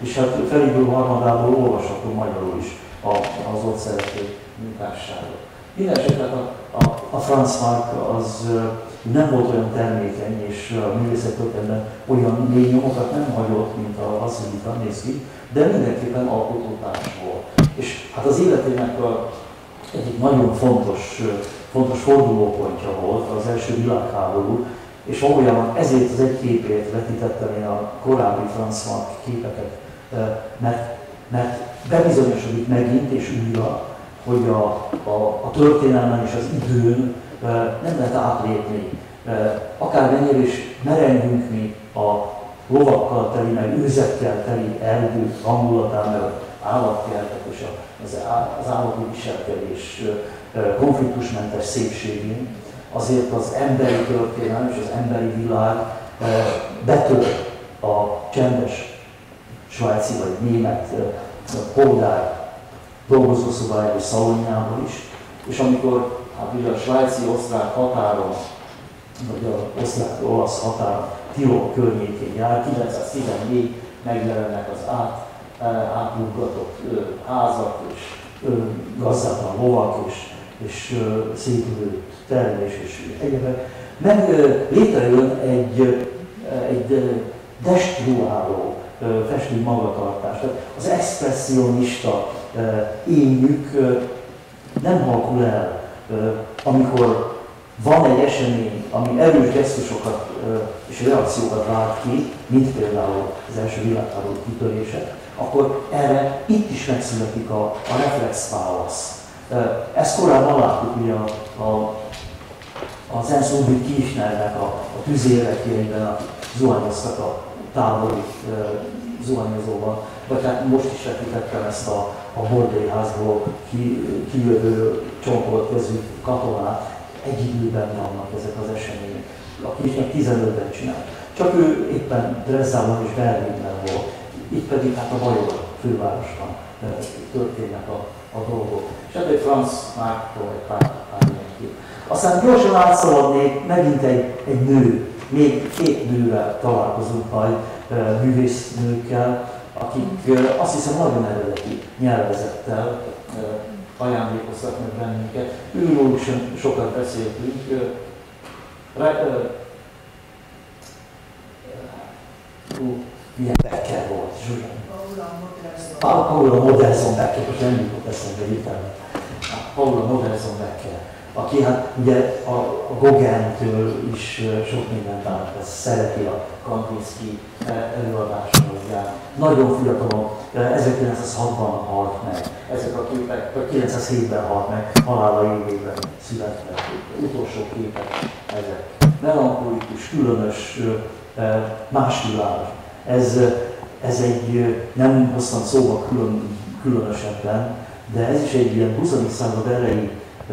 És hát feléből harmadából olvasható magyarul is az ott szereplő munkásságot. Mindenesetre a Franz Marc az nem volt olyan termékeny, és a művészettörténelemben olyan mély nyomokat nem hagyott, mint a Vasszily Kandinsky, de mindenképpen alkotótárs volt. És hát az életének egyik nagyon fontos fordulópontja volt az első világháború, és valójában ezért az egy képét vetítettem én a korábbi Franz Marc képeket, mert bebizonyosodik megint és újra, hogy a történelmen és az időn nem lehet átlépni. Akármennyire is merengünk mi a lovakkal teli, meg őzekkel teli erdő hangulatán, meg az állatkertek és az állati viselkedés konfliktusmentes szépségén, azért az emberi történelem és az emberi világ betör a csendes svájci vagy német polgár dolgozószobájába és szalonjába is, és amikor hát ugye a svájci-osztrák határon, vagy az osztrák-olasz határon Tirol környékén jár, 1914 megjelennek az átbukkatott házak, és gazdátlan lovak, és szépülő termés és egyebek. Meg létrejön egy destruáló festő magatartás. Az expresszionista énjük nem halkul el, amikor van egy esemény, ami erős gesztusokat és reakciókat vált ki, mint például az első világháború kitörése, akkor erre itt is megszületik a reflexválasz. Ezt korábban láttuk ugye az Ernst Ludwig Kirchnernek a tüzérekjeiben, a zuhanyoztak a tábori zuhanyozóban, vagy hát most is vetítettem ezt a bordélyházból kijövő csonkolt kezű katonát. Egy időben vannak ezek az események. A Kirchner 15-ben csinált. Csak ő éppen Dresdában és Berlinben volt. Itt pedig hát a Bajor fővárosban történnek a dolgok. És ebből Franz Marctól egy pár ilyen. Aztán gyorsan átszaladnék, megint egy nő, még két nővel találkozunk majd, művésznőkkel, akik azt hiszem nagyon eredeti nyelvezettel ajándékoztak meg bennünket. Őróluk sem sokat beszéltünk. Milyen Becker volt, Zsuzsa? Paula Modersohn Becker, most nem jutott eszembe hirtelen. Paula Modersohn Becker, aki hát ugye a Gauguin-től is sok mindent átvesz, szereti a Kandinsky előadásokat. Nagyon fiatalon, 1906-ban halt meg. Ezek a képek 907-ben halt meg, halála évében születtek. Utolsó képek ezek. Melankolikus, különös, más világ. Ez egy, nem hoztam szóba különösebben, de ez is egy ilyen 20. század elejé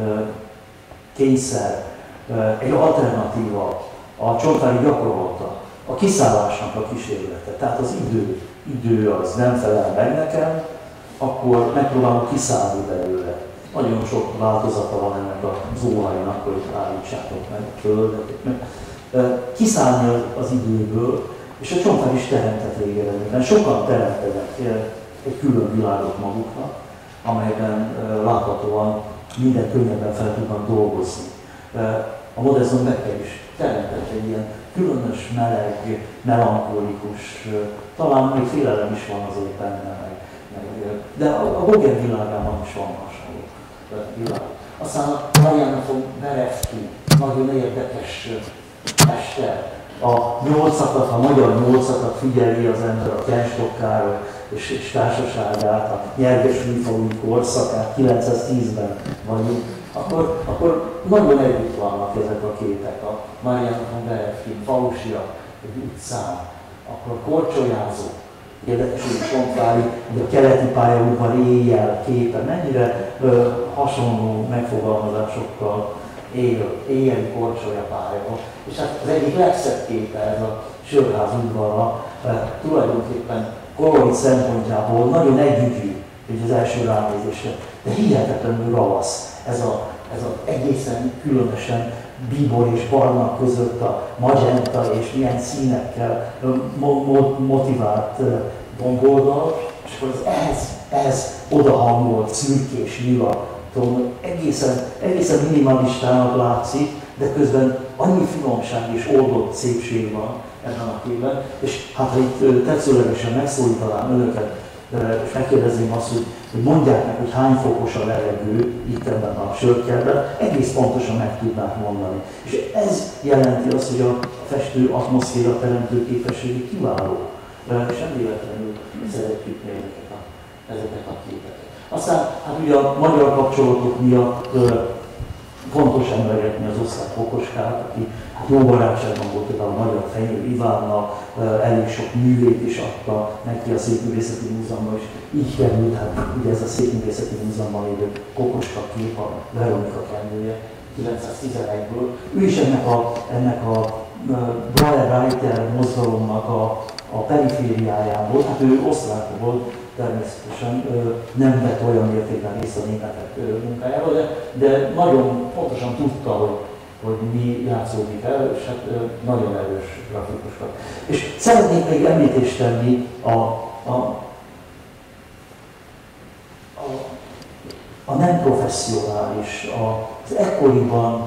kényszer, egy alternatíva a Csontvári gyakorolta, a kiszállásnak a kísérlete. Tehát az idő az nem felel meg nekem, akkor megpróbálok kiszállni belőle. Nagyon sok változata van ennek az óhajnak, hogy állítsátok meg, földetek meg. Kiszállni az időből, és a Csontvári is teremtett végeredményben. Sokan teremtenek egy külön világot maguknak, amelyben láthatóan minden könnyebben fel tudnak dolgozni. A Modersohn Becker is teremtett egy ilyen különös, meleg, melankolikus, talán még félelem is van azért benne, de a Gauguin világában is van hasonló világ. Aztán a Marianna von Berezky, nagyon érdekes mester. A magyar nyolcakat figyeli az ember, a Kenstok Károly és társaságát, a nyerges újfalui korszakát, 910-ben vagyunk, akkor nagyon együtt vannak ezek a képek, a Marianna von Berezky, falusiak egy utcán, akkor korcsolyázó, érdekes, hogy Csontvári, a keleti pályaudvar éjjel képe, mennyire hasonló megfogalmazásokkal éjjeli korcsolyapálya. És hát az egyik legszebb képe ez a Sörház udvara, tulajdonképpen kolorit szempontjából nagyon együgyű, hogy az első ránézésre, de hihetetlenül ravasz. Ez az egészen különösen bíbor és barna között a magenta és milyen színekkel motivált domboldal, és akkor az ehhez odahangolt szürkés lila tón egészen minimalistának látszik, de közben annyi finomság és oldott szépség van ebben a képben. És hát ha itt tetszőlegesen megszólítanám önöket, és megkérdezném azt, hogy mondják meg, hogy hány fokos a levegő itt ebben a sörkerben, egész pontosan meg tudnák mondani. És ez jelenti azt, hogy a festő atmoszféra teremtő képessége kiváló. És nem véletlenül szeretjük ezeket a képeket. Aztán hát ugye a magyar kapcsolatok miatt fontos emlegetni az Oszkár Kokoskát, aki hát jó barátságban volt például a Magyar Fenyő Ivánnal, elég sok művét is adta neki a Szépművészeti Múzeumban, és így került, hát ugye ez a Szépművészeti Múzeumban lévő Kokoska kép, a Veronika kenője 911-ből. Ő is ennek a Braille-Reiter mozgalomnak a perifériáján volt, hát ő osztrák volt, természetesen nem vett olyan mértékben részt a németek munkájáról, de nagyon pontosan tudta, hogy mi játszódik el, és hát nagyon erős grafikusokat. És szeretnék még említést tenni a nem professzionális, az ekkoriban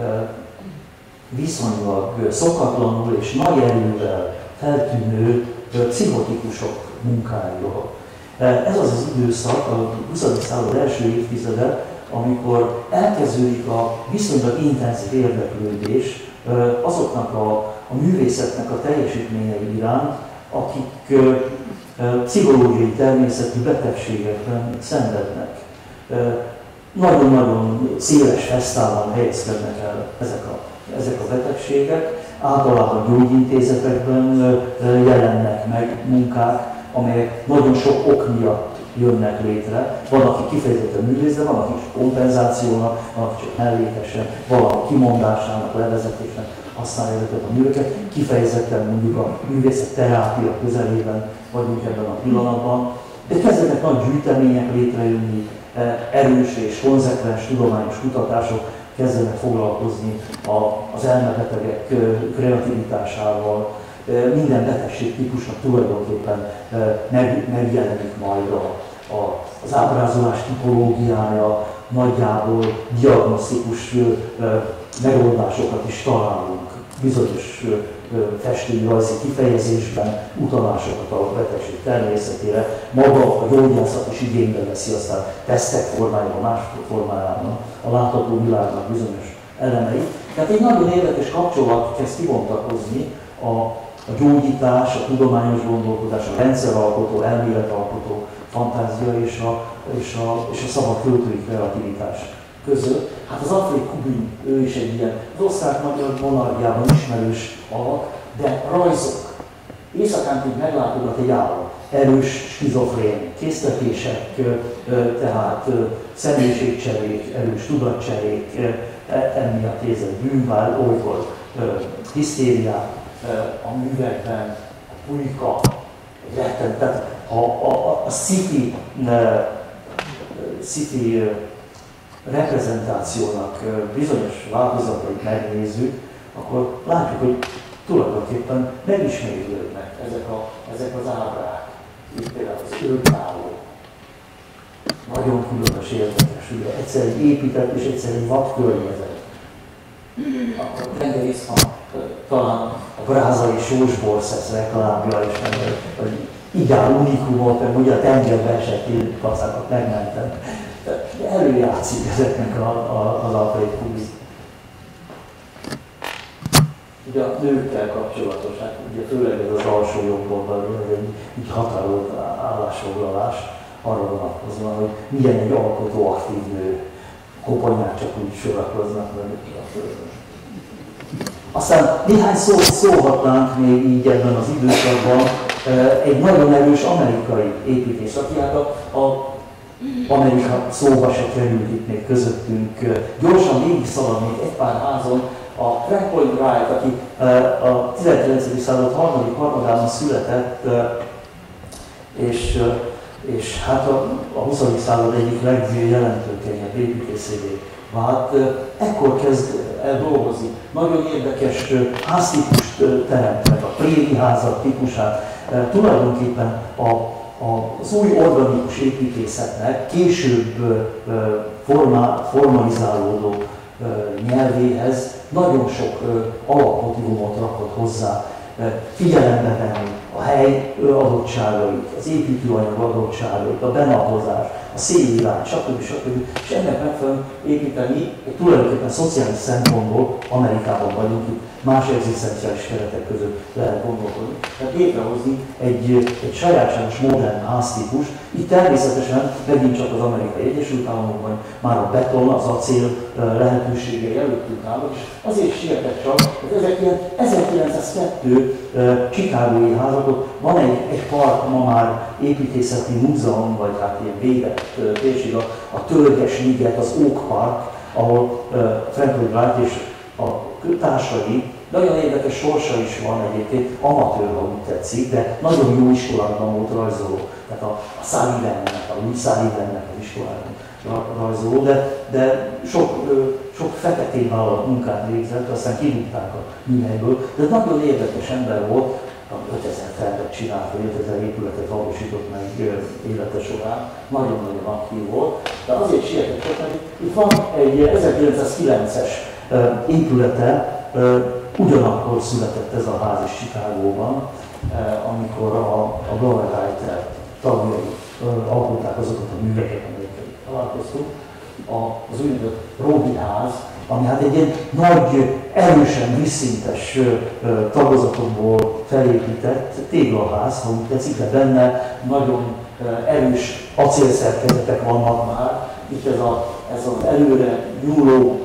viszonylag szokatlanul és nagy erővel feltűnő pszichotikusok munkáiról. Ez az az időszak, a 20. század első évtizede, amikor elkezdődik a viszonylag intenzív érdeklődés azoknak a művészetnek a teljesítményei iránt, akik pszichológiai természetű betegségekben szenvednek. Nagyon-nagyon széles fesztávon helyezkednek el ezek a betegségek, általában gyógyintézetekben jelennek meg munkák, amelyek nagyon sok ok miatt jönnek létre. Van, aki kifejezetten művész, de van, aki kompenzációnak, van, aki csak mellékesen, valami kimondásának, levezetésnek használja ezeket a műveket. Kifejezetten mondjuk a művészet terápia közelében vagyunk ebben a pillanatban. De kezdenek nagy gyűjtemények létrejönni, erős és konzekvens tudományos kutatások kezdenek foglalkozni az elmebetegek kreativitásával. Minden betegség típusnak tulajdonképpen megjelenik majd az ábrázolás tipológiája, nagyjából diagnosztikus megoldásokat is találunk bizonyos festői rajzi kifejezésben, utalásokat a betegség természetére. Maga a gyógyászat is igénybe veszi aztán tesztek formájában, más formájában a látható világnak bizonyos elemeit. Tehát egy nagyon érdekes kapcsolat kezd kibontakozni a gyógyítás, a tudományos gondolkodás, a rendszeralkotó, elméletalkotó fantázia és a szabad költői kreativitás között. Hát az Alfred Kubin, ő is egy ilyen, az osztrák-magyar monarchiában ismerős alak, de rajzok. Éjszakánként meglátogat egy állam, erős skizofrén késztetések, tehát személyiségcserék, erős tudatcserék, emiatt érzett bűnvál, olykor hisztériák a művekben, a pulyka, tehát a sci-fi reprezentációnak bizonyos változatait megnézzük, akkor látjuk, hogy tulajdonképpen megismétlődnek ezek az ábrák. Itt például az őrtávol. Nagyon különös, érdekes, ugye egyszer egy épített és egyszer egy vad környezet. A tengerész talán a brázai sósborszesz reklámja is, hogy igán unikumot, meg ugye a tengerbe esett kacákat megmentem. Előjátszik ezeknek az Alfred Kubin. Ugye a nőkkel kapcsolatos, hát ugye főleg ez az alsó jobb oldalról egy határozott állásfoglalás arra vonatkozóan, hogy milyen egy alkotó aktív nő. Koponyák csak úgy sorakoznak velük a földön. Aztán néhány szót szólhatnánk még így ebben az időszakban egy nagyon erős amerikai építész, aki hát Amerika szóba se került itt még közöttünk. Gyorsan végig szaladnék egy pár házon. A Frank Lloyd Wright, aki a 19. század harmadik harmadában született, és hát a 20. század egyik legjelentőkényebb építészévé vált, ekkor kezd el dolgozni. Nagyon érdekes háztípust teremt meg, a préri házak típusát. Tulajdonképpen az új organikus építészetnek később formalizálódó nyelvéhez nagyon sok alapmotívumot rakott hozzá, figyelembe venni a hely adottságait, az építőanyag adottságait, a benapozás, a szélirány, stb. És ennek megfelelően építeni egy tulajdonképpen szociális szempontból Amerikában vagyunk, itt más egzisztenciális keretek között lehet gondolkodni. Tehát létrehozni egy sajátságos modern háztípus. Itt természetesen megint csak az Amerikai Egyesült Államokban már a beton, az acél lehetőségei előttünk állnak, és azért sietek csak, hogy 1902 chicagói házakot van egy park, ma már építészeti múzeum, vagy hát ilyen védett térség, a Tölgyes liget, az Oak Park, ahol Frank Lloyd Wright és a társai, nagyon érdekes sorsa is van egyébként, amatőr, ha úgy tetszik, de nagyon jó iskolákban volt rajzoló. Tehát a Sullivannek, a Louis Sullivannek az iskolában rajzoló, de sok feketén vállalat munkát végzett, aztán kirúgták a műhelyből, de nagyon érdekes ember volt, 5000 tervet csinált, vagy 5000 épületet valósított meg élete során, nagyon-nagyon aktív volt, de azért sietek csak, mert itt van egy 1909-es épülete, ugyanakkor született ez a ház is Chicagóban, amikor a Glover-Writer tagjai alkották azokat a műveket, amelyekkel találkoztunk. Az úgynevezett Robi ház, ami hát egy ilyen nagy, erősen vízszintes tagozatokból felépített téglaház, ha úgy tetszik, de benne nagyon erős acélszerkezetek vannak már. Itt ez az előre nyúló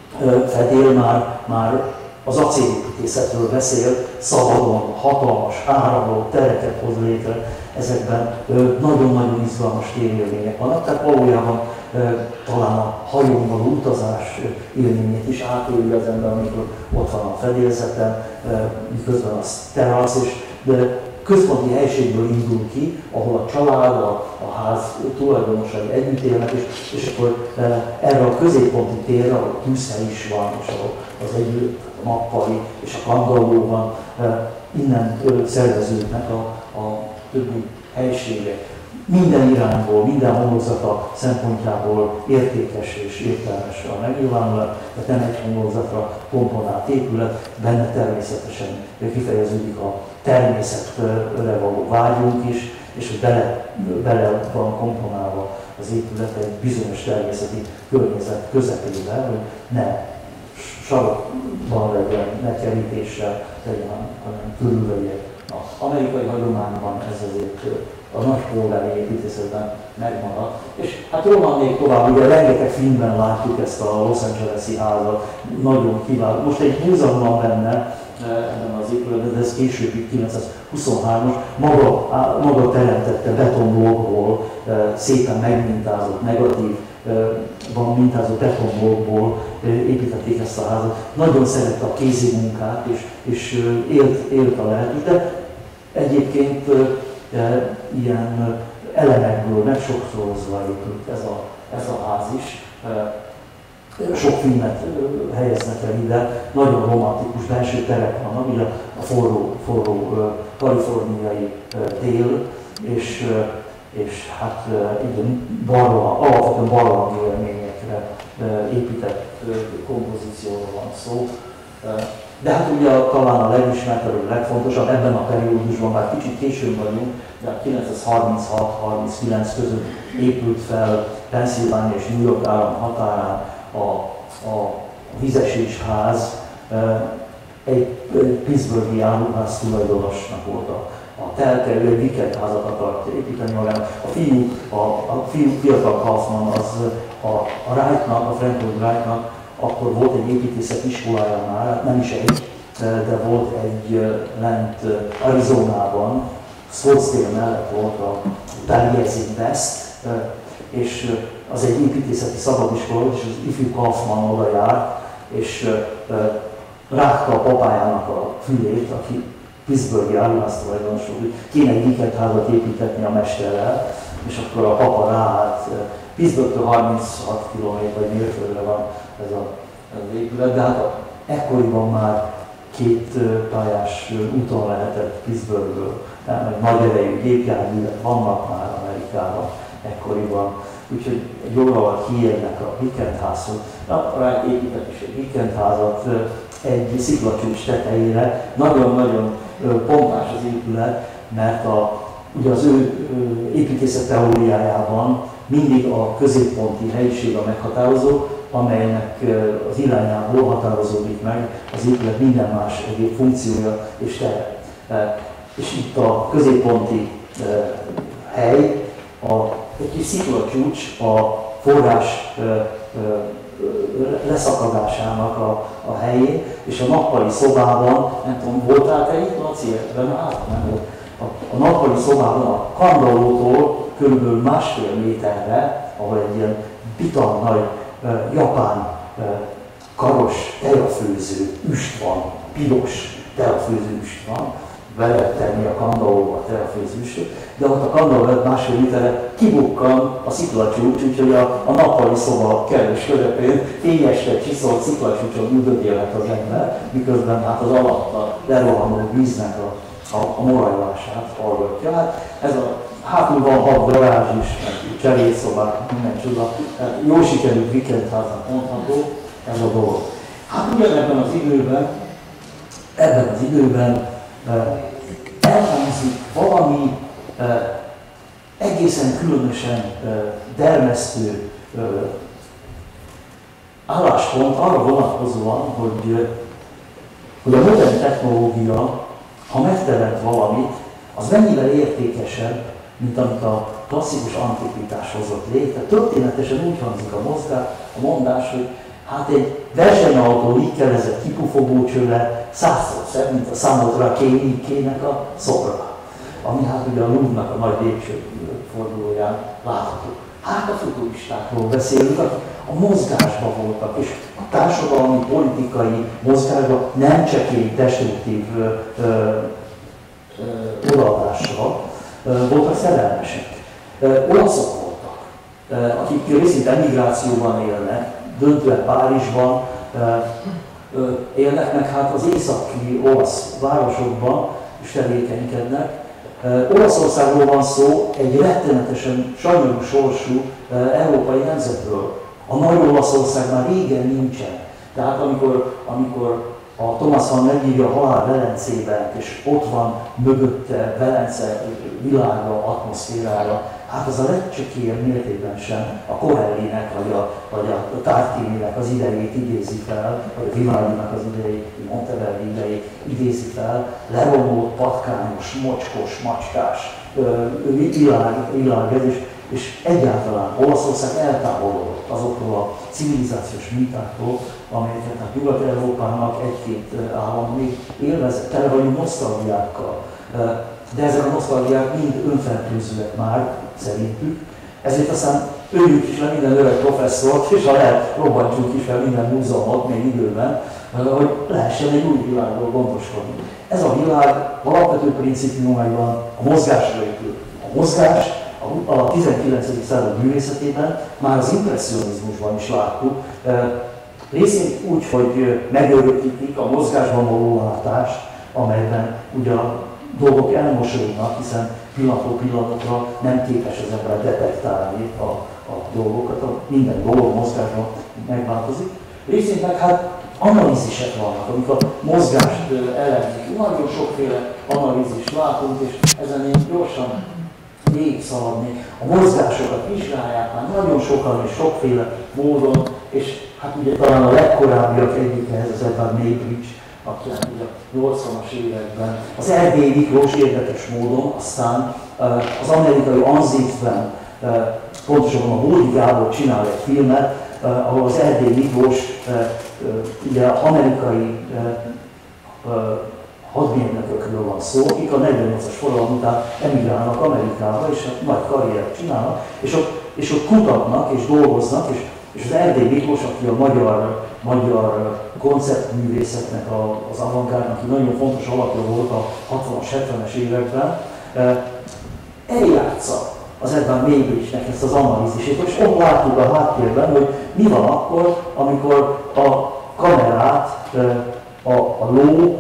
fedél már az acélépítészetről beszél, szabadon, hatalmas, áramló tereket hoz létre, ezekben nagyon-nagyon izgalmas térélmények vannak, tehát valójában talán a hajón való utazás élményét is átéli az ember, amikor ott van a fedélzeten, miközben az terasz, és központi helységből indul ki, ahol a család, a ház tulajdonosai együtt élnek, és akkor erre a középponti térre, ahol tűzhely is van, és ahol az együtt, a nappali és a kandalló van, innen szerveződnek a többi helységek. Minden irányból, minden homlokzata szempontjából értékes és értelmes a megnyilvánulás, tehát nem egy homlokzatra komponált épület, benne természetesen kifejeződik a természetre való vágyunk is, és hogy bele van komponálva az épület egy bizonyos természeti környezet közepébe, hogy ne sarokban legyen, ne kerítéssel legyen, hanem körülvegye. Az amerikai hagyományban ez azért a nagy polgári építészetben megmaradt. És hát rohannék tovább, ugye rengeteg filmben látjuk ezt a Los Angeles-i házat, nagyon kiváló. Most egy múzeum van benne, ebben az épületben, de ez későbbi 1923-as, maga teremtette betonblogból, szépen megmintázott, van mintázott betonblogból építették ezt a házat. Nagyon szerette a kézi munkát, és élt a lehetőség, de egyébként ilyen elemekből megsokszorozva épült ez a ház is. Sok filmet helyeznek el ide, nagyon romantikus belső terek vannak, ugye a forró kaliforniai tél, és hát igen, alapvetően barlang élményekre épített kompozícióról van szó. De hát ugye talán a legismertebb, legfontosabb ebben a periódusban, már kicsit később vagyunk, de 1936-39 között épült fel Pennsylvania és New York állam határán a vízesés ház, egy Pittsburghi áruház tulajdonosnak volt a telke, ő egy Wicked házat akart építeni magának. A fiatal Kaufman az a Wrightnak, a Frank Lloyd Wrightnak akkor volt egy építészet iskolája már, nem is egy, de volt egy lent Arizonában, Scottsdale mellett volt a Taliesin West, és az egy építészeti szabadiskola, és az ifjú Kaufman oda járt, és rágta a papájának a fülét, aki Pittsburghi áruház tulajdonos, hogy kéne egy Wicked házat építetni a mesterrel, és akkor a papa ráállt Pittsburghtől 36 km vagy mérföldre van ez az épület, de hát ekkoriban már 2 pályás úton lehetett Pittsburghből, meg nagy erejű gépjárművek vannak már Amerikában ekkoriban. Úgyhogy egy óraval kiérnek a Weekend House-on. Rá épített is egy Weekend House-at egy sziklacsúcs tetejére. Nagyon-nagyon pompás az épület, mert ugye az ő építészet teóriájában mindig a középponti helyiség a meghatározó, amelynek az irányából határozódik meg az épület minden más egyéb funkciója és tere. És itt a középponti hely, egy kis sziklacsúcs a forrás leszakadásának a helyén, és a nappali szobában, nem tudom, voltál te itt, Laci, ebben nem volt. A nappali szobában a kandallótól körülbelül 1,5 méterre, ahol egy ilyen bitan nagy japán karos tejafőző üst van, piros tejafőző üst van, be lehet tenni a kandallóba a tejafőző üstöt, de ott a kandalló 1,5 méterre kibukkan a sziklacsúcs, úgyhogy a nappali szoba kellős közepén fényesre csiszolt sziklacsúcson üldögélhet az ember, miközben hát az alatta lerohanó víznek a morajlását hallgatja. Hát ez hátul van 6 garázs is, meg cserészobák, minden csoda. Jó sikerült Weekend House-nak mondható ez a dolog. Hát ugyanebben az időben elhangzik valami egészen különösen dermesztő álláspont arra vonatkozóan, hogy a modern technológia, ha megteremt valamit, az mennyivel értékesebb, mint amit a klasszikus antikvitás hozott létre. Történetesen úgy hangzik a mondás, hogy hát egy versenyautó likkelezett kipufogócsőre 100-szor szebb, mint a számodra kének a szobra, ami hát ugye a Louvre-nak a nagy lépcsőfordulóján látható. Hát a futuristákról beszélünk, akik a mozgásban voltak, és a társadalmi, politikai mozgásban nem csekély destruktív odaadással voltak szerelmesek. Olaszok voltak, akik részint emigrációban élnek, döntően Párizsban élnek, meg hát az északi olasz városokban is tevékenykednek. Olaszországról van szó, egy rettenetesen sajnáló sorsú európai nemzetről. A nagy Olaszország már régen nincsen. Tehát amikor a Thomas Mann megírja a Halál Velencében, és ott van mögötte Velence világa, atmoszférája, hát az a legcsekélyebb mértékben sem a Corellinek vagy a Tartininek az idejét idézi fel, vagy a Vivaldinak az idejét, a Monteverdi idejét idézi fel, leromlott, patkányos, mocskos, macskás világ ez, és egyáltalán Olaszország eltávolodott azoktól a civilizációs mintáktól, amelyeket hát Nyugat-Európának egy-két állam még élvezett, tele vagyunk nosztalgiákkal. De ezek a nosztalgiák mind önfertőzőek már szerintük, ezért aztán öljük is le minden öreg professzort, és ha lehet, robbantsunk is fel minden múzeumot még időben, hogy lehessen egy új világról gondoskodni. Ez a világ alapvető principiumaiban a mozgásra épül. A mozgás a 19. század művészetében már az impresszionizmusban is láttuk, részint úgy, hogy megörökítik a mozgásban való látást, amelyben ugye a dolgok elmosolyodnak, hiszen pillanatról pillanatra nem képes az ember detektálni a dolgokat, minden dolog mozgásban megváltozik. Részint meg hát analízisek vannak, amik a mozgást elemzik. Nagyon sokféle analízist látunk, és ezen én gyorsan végigszaladni. A mozgásokat vizsgálják már nagyon sokan és sokféle módon, és hát ugye talán a legkorábbiak egyikehez az Edward Muybridge, aki ugye a 80-as években az Erdélyi Miklós érdekes módon, aztán az amerikai Anzifben, pontosabban a Bódi Gábor csinál egy filmet, ahol az Erdélyi Miklós ugye amerikai hadmérnökökről van szó, akik a 48-as forradalom után emigrálnak Amerikába, és nagy karriert csinálnak, és ott kutatnak és dolgoznak, és az Erdélyi Miklós, aki a magyar konceptművészetnek az avantgárdnak, aki nagyon fontos alapja volt a 60-as, 70-es években, eljátsza az Edvard Maybrichnek ezt az analízisét, és ott látjuk a háttérben, hogy mi van akkor, amikor a kamerát a ló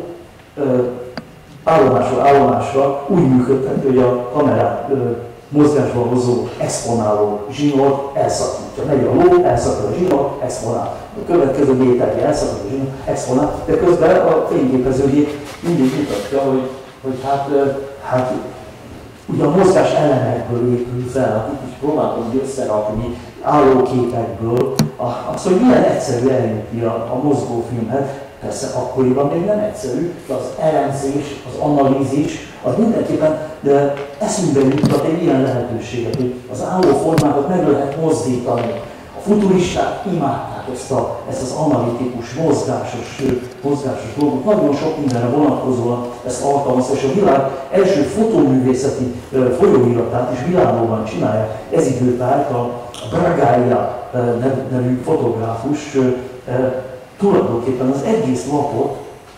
állomásról állomásra úgy működtet, hogy a kamerát mozgásba hozó, exponáló zsinort elszakítja. Megy a ló, elszakít a zsinort, exponál. A következő méterje elszakít a zsinort, exponál, de közben a fényképezőgép mindig mutatja, hogy hát ugye a mozgás elemekből épül fel, akik is próbáltunk összerakni állóképekből, az, hogy milyen egyszerű eljutni a mozgófilmhez. Persze akkoriban még nem egyszerű, de az elemzés, az analízis, az mindenképpen eszünkbe juttat egy ilyen lehetőséget, hogy az álló formákat meg lehet mozdítani. A futuristák imádták ezt az analitikus, mozgásos dolgot. Nagyon sok mindenre vonatkozóan ezt alkalmazta, és a világ első fotóművészeti folyóiratát is világban csinálják. Ez időtájt a Bragaia nevű fotográfus tulajdonképpen az egész lapot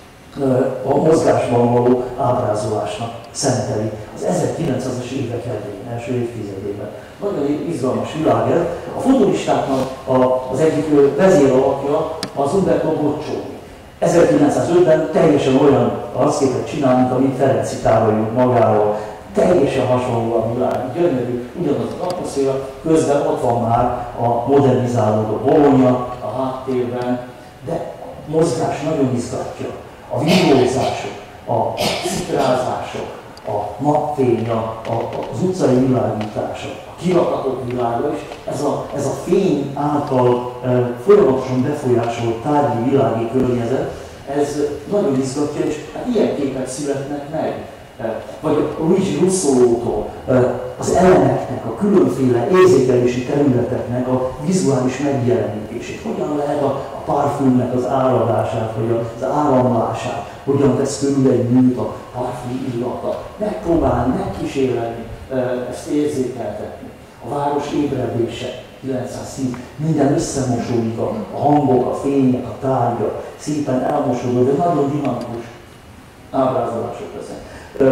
a mozgásban való ábrázolásnak szenteli. Az 1900-as évek elején, első évtizedében. Nagyon izgalmas világ ez. A futuristáknak az egyik vezéralakja az Umberto Boccioni. 1905-ben teljesen olyan arcképet csinál, mint amit Ferenczy Károly magával. Teljesen hasonló a világ, gyönyörű, ugyanaz az atmoszféra, közben ott van már a modernizálódó Bologna a háttérben, de a mozgás nagyon izgatja. A villózások, a szikrázások, a napfény, az utcai világítása, a kirakatok világa is, ez a fény által folyamatosan befolyásolt tárgyi világi környezet, ez nagyon izgatja, és hát ilyen képek születnek meg. Vagy Luigi Russolo-tól az elemeknek, a különféle érzékelési területeknek a vizuális megjelenítését. Hogyan lehet a parfümnek az áradását, vagy az áramlását, hogyan tesz körül egy nőt a parfüm illata. Megpróbálni, megkísérelni, ezt érzékeltetni. A város ébredése, 910, minden összemosódik, a hangok, a fények, a tárgyak, szépen elmosódó, de nagyon dinamikus ábrázolások lesznek.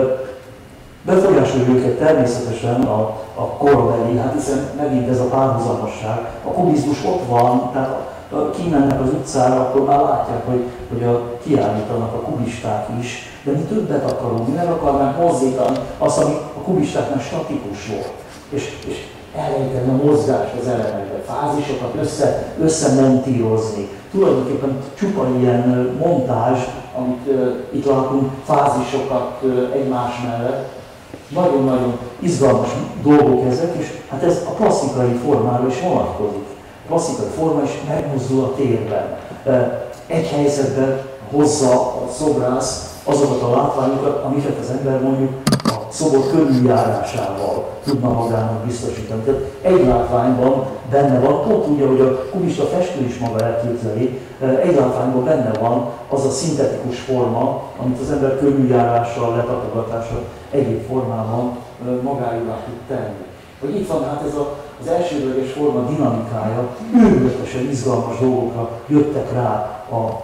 Befolyásolja őket természetesen a korbeli, hát hiszen megint ez a párhuzamosság. A kubizmus ott van, tehát kimennek az utcára, akkor már látják, hogy kiállítanak a kubisták is, de mi többet akarunk, mi meg akarnánk mozdítani azt, ami a kubistáknál statikus volt. És elejteni a mozgást az elemekbe, fázisokat összemontírozni. Tulajdonképpen csupa ilyen montázs, amit itt látunk, fázisokat egymás mellett. Nagyon-nagyon izgalmas dolgok ezek, és hát ez a plastikai formára is vonatkozik. A plastikai forma is megmozdul a térben. Egy helyzetben hozza a szobrász azokat a látványokat, amiket az ember mondjuk a szobor körüljárásával tudna magának biztosítani. Tehát egy látványban benne van, pont úgy, ahogy a kubista festő is maga elképzeli, egy látványban benne van az a szintetikus forma, amit az ember körüljárással, letapogatással, egyéb formában magáévá tud tenni. Hogy itt van hát ez az elsődleges forma dinamikája, őrületesen izgalmas dolgokra jöttek rá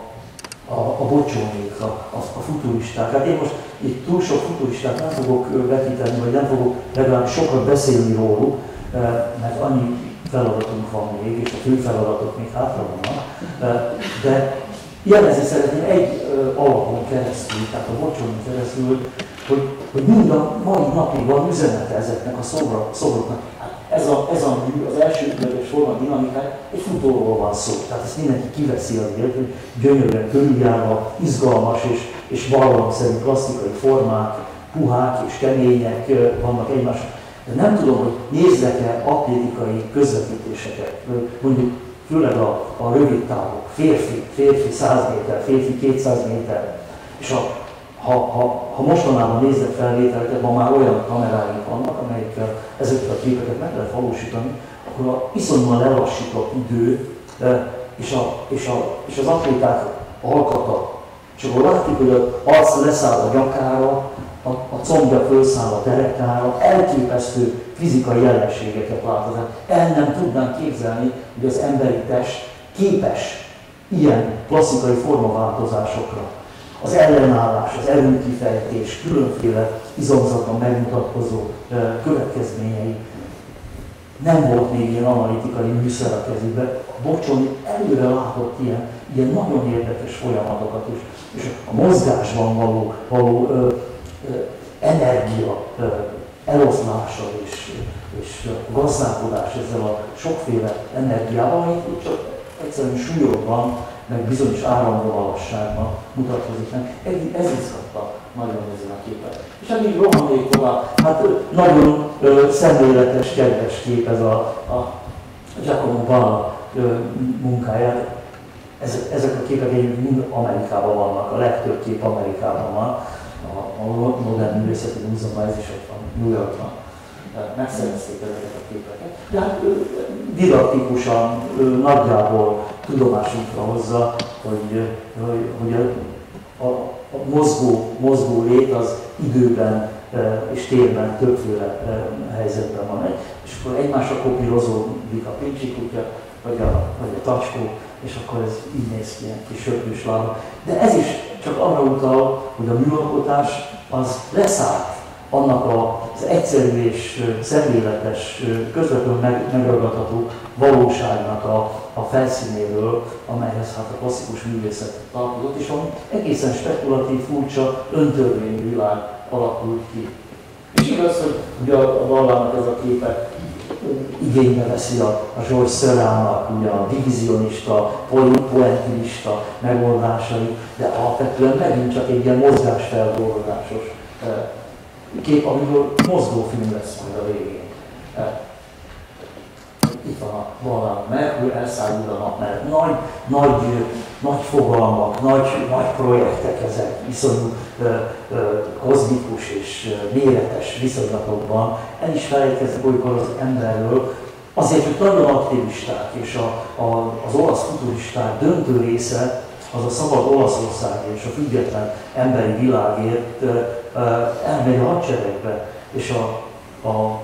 a Boccioniékra, a futuristák. Hát én most itt túl sok futuristát nem fogok vetíteni, vagy nem fogok legalább sokat beszélni róluk, mert annyi feladatunk van még, és a fő feladatok még hátra vannak. De jelezni szeretném egy alapon keresztül, tehát a Boccionin keresztül, hogy mind a mai napig van üzenete ezeknek a szobroknak. Ez a mű, az elsődleges forma dinamikája, egy futóról van szó. Tehát ezt mindenki kiveszi azért, hogy gyönyörűen körüljárva, izgalmas és barlangszerű plastikai formák, puhák és kemények vannak egymás. De nem tudom, hogy nézzek-e atlétikai közvetítéseket, mondjuk főleg a rövid távok, férfi 100 méter, férfi 200 méter. És ha mostanában nézek felvételeket, ma már olyan kameráink vannak, amelyekkel ezeket a képeket meg lehet valósítani, akkor a iszonyúan lelassított idő és az atléták alkata, és akkor látjuk, hogy az arc leszáll a nyakára, a combja fölszáll a derekára, elképesztő fizikai jelenségeket lát. El nem tudnánk képzelni, hogy az emberi test képes ilyen klasszikai formaváltozásokra. Az ellenállás, az erőkifejtés, különféle izomzatban megmutatkozó következményei nem volt még ilyen analitikai műszer a kezükben. Bocsony előre látott ilyen nagyon érdekes folyamatokat is. És a mozgásban való energia eloszlása és gazdálkodás ezzel a sokféle energiával, amit csak egyszerűen súlyokban, meg bizonyos áramvonalasságban mutatkozik meg. Ez izgatta nagyon ezen a képen. És amíg rohannék tovább, hát nagyon szemléletes, kedves kép ez a Giacomo Balla munkáját. Ezek a képek mind Amerikában vannak, a legtöbb kép Amerikában van. A Modern Művészeti Múzeumban ez is ott van, New Yorkban. Megszerezték ezeket a képeket. De hát didaktikusan, nagyjából tudomásunkra hozza, hogy a mozgó lét az időben és térben többféle helyzetben van. És akkor egymásra kopírozódik a pincsi kutya, vagy a tacskó, és akkor ez így néz ki, ilyen kis söprűs lába. De ez is csak arra utal, hogy a műalkotás az leszállt annak az egyszerű és szemléletes, közvetlenül megragadható valóságnak a felszínéről, amelyhez hát a klasszikus művészet tartozott, és ami egészen spekulatív, furcsa, öntörvényű világ alakult ki. És igaz, hogy a Ballának ez a képe igénybe veszi a George Seuratnak ugye a divizionista, pointilista megoldásai, de alapvetően megint csak egy ilyen mozgásfeldolgozásos kép, amiből mozgófilm lesz majd a végén. Itt van a Ballának, Merkur elszállul a nap, mert nagy fogalmak, nagy projektek ezek, iszonyú kozmikus és méretes viszonylatokban. El is felejtkezik olykor az emberről, azért, hogy nagyon aktivisták, és az olasz futuristák döntő része az a szabad Olaszország és a független emberi világért elmegy a hadseregbe, és a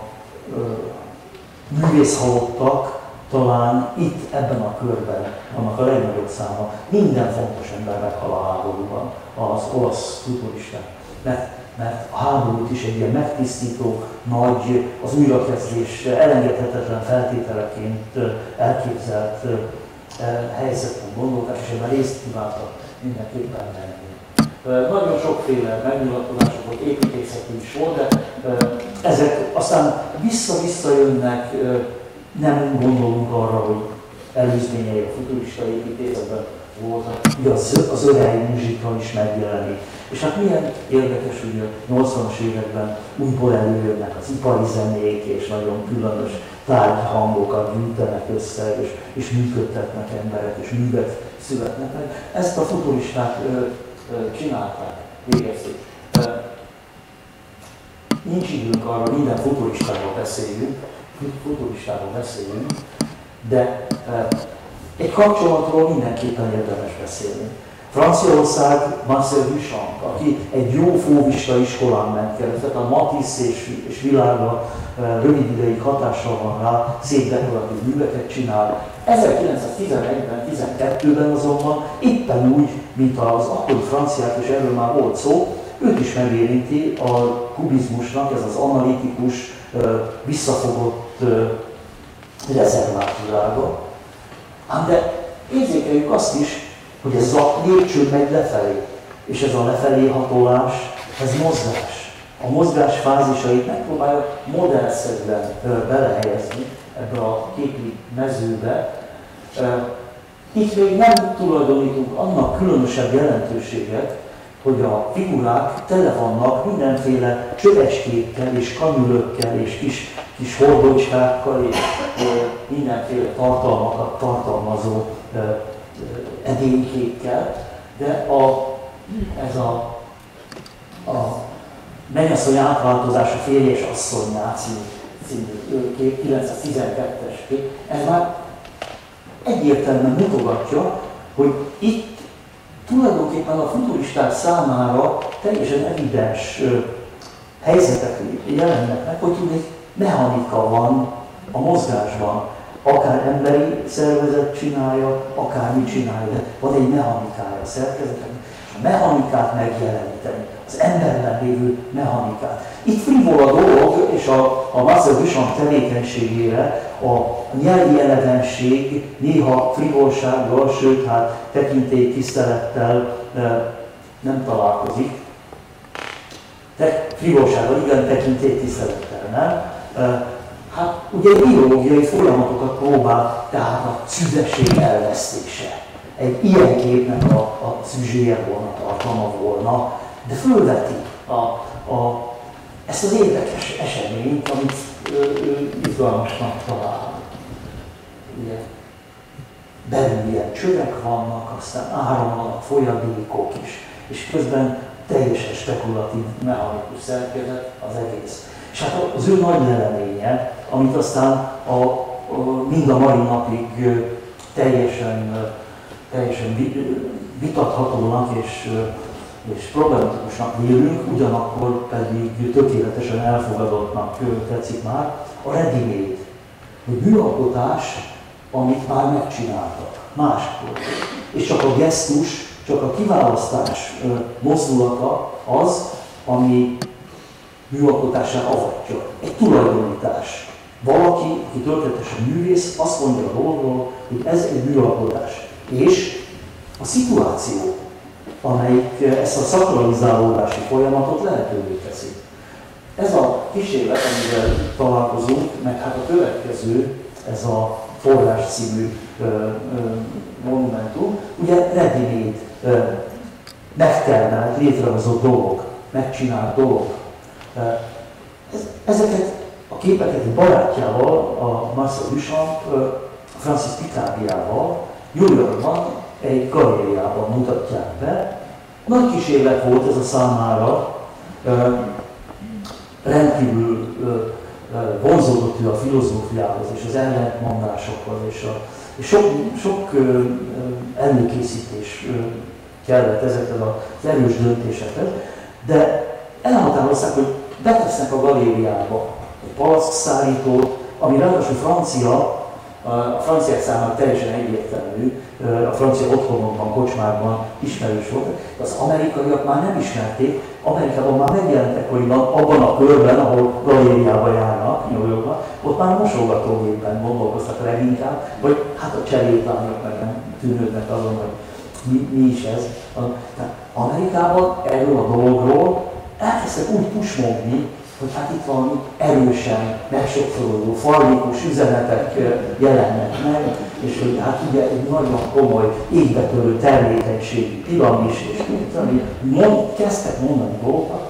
művészhalottak talán itt, ebben a körben vannak a legnagyobb száma. Minden fontos ember meghal a háborúban, az olasz futuristák. Mert a háborút is egy ilyen megtisztító, nagy, az újrakezdés elengedhetetlen feltételeként elképzelt helyzetben gondolták, és ebben részt kívántak mindenképpen menni. Nagyon sokféle megnyilatkozások volt, építészeti is volt, de ezek aztán vissza-vissza jönnek, nem gondolunk arra, hogy előzményei a futurista építészetben voltak, ugye az örei muzsika is megjelenik. És hát milyen érdekes, hogy a 80-as években újból előjönnek az ipari zenék, és nagyon különös tárgyhangokat gyűjtenek össze, és működtetnek emberek, és művek születnek meg. Ezt a futuristák csinálták, végezték. Nincs időnk arra, minden futuristáról beszéljünk, de egy kapcsolatról mindenképpen érdemes beszélni. Franciaország Marcel Duchamp, aki egy jó fóvista iskolán ment keresztül, tehát a Matisse és világa rövid ideig hatással van rá, szép dekoratív műveket csinál. 1911-ben, 12-ben azonban éppen úgy, mint az akkori franciák, és erről már volt szó, őt is megérinti a kubizmusnak, ez az analitikus, visszafogott rezervált világa. Ám de érzékeljük azt is, hogy ez a lépcső megy lefelé, és ez a lefelé hatolás, ez mozgás. A mozgás fázisait megpróbálja modellszerűen belehelyezni ebbe a képi mezőbe. Itt még nem tulajdonítunk annak különösebb jelentőséget, hogy a figurák tele vannak mindenféle csövecskékkel és kanyülökkel és kis hordócskákkal és mindenféle tartalmakat tartalmazó edénykékkel, de ez a Mennyasszony átváltozása férje és asszonnyá című kép, 912-es kép, ez már egyértelműen mutogatja, hogy itt tulajdonképpen a futuristák számára teljesen evidens helyzetek jelennek meg, hogy egy mechanika van a mozgásban. Akár emberi szervezet csinálja, akár mit csinálja, de van egy mechanikája a szerkezetnek. A mechanikát megjeleníteni, az emberben lévő mechanikát. Itt frivol a dolog, és a Marcel Duchamp tevékenységére a nyelvi elegenség néha frivolsággal, sőt, hát tekintélytisztelettel nem találkozik. Frivolsággal, igen, tekintélytisztelettel, nem? Hát ugye biológiai folyamatokat próbál, tehát a szüzesség elvesztése. Egy ilyen képnek a szüzséje volna, tartalma volna, de fölveti ezt az érdekes eseményt, amit izgalmasnak talál. Ugye, belül ilyen csövek vannak, aztán áramlanak, folyadékok is, és közben teljesen spekulatív, mechanikus szerkezet az egész. És hát az ő nagy leleménye, amit aztán mind a mai napig teljesen vitathatónak és problematikusnak vélünk, ugyanakkor pedig tökéletesen elfogadottnak tetszik már, a ready-made, hogy műalkotás, amit már megcsináltak máskor. És csak a gesztus, csak a kiválasztás mozdulata az, ami műalkotásán avatja. Egy tulajdonítás. Valaki, aki történetesen művész, azt mondja a dologról, hogy ez egy műalkotás. És a szituáció, amelyik ezt a szakralizálódási folyamatot lehetővé teszi. Ez a kísérlet, amivel találkozunk, meg hát a következő, ez a Forrás című monumentum, ugye ready-made, megtermelt, létrehozott dolog, megcsinált dolog. Ezeket a képeket egy barátjával, a Marcel Duchamp, Francis Picardiával New Yorkban egy galériában mutatják be. Nagy kísérlet volt ez a számára, rendkívül vonzódott ő a filozófiához és az ellentmondásokhoz, és sok előkészítés kellett ezekhez az erős döntésekhez, de elhatározták, hogy betesznek a galériába egy palackszállítót, ami ráadásul francia, a franciák számára teljesen egyértelmű, a francia otthonokban, kocsmákban ismerős volt, de az amerikaiak már nem ismerték, Amerikában már megjelentek, hogy abban a körben, ahol galériába járnak, New Yorkban, ott már mosogatógépben gondolkoztak leginkább, vagy hát a cserétlányok meg nem tűnődnek azon, hogy mi is ez. Tehát Amerikában erről a dologról elkezdtek úgy pusmogni, hogy hát itt valami erősen megsokszorozó, fallikus üzenetek jelennek meg, és hogy hát ugye egy nagyon komoly, égbetörő termékenységű piramis, és kezdtek mondani dolgokat.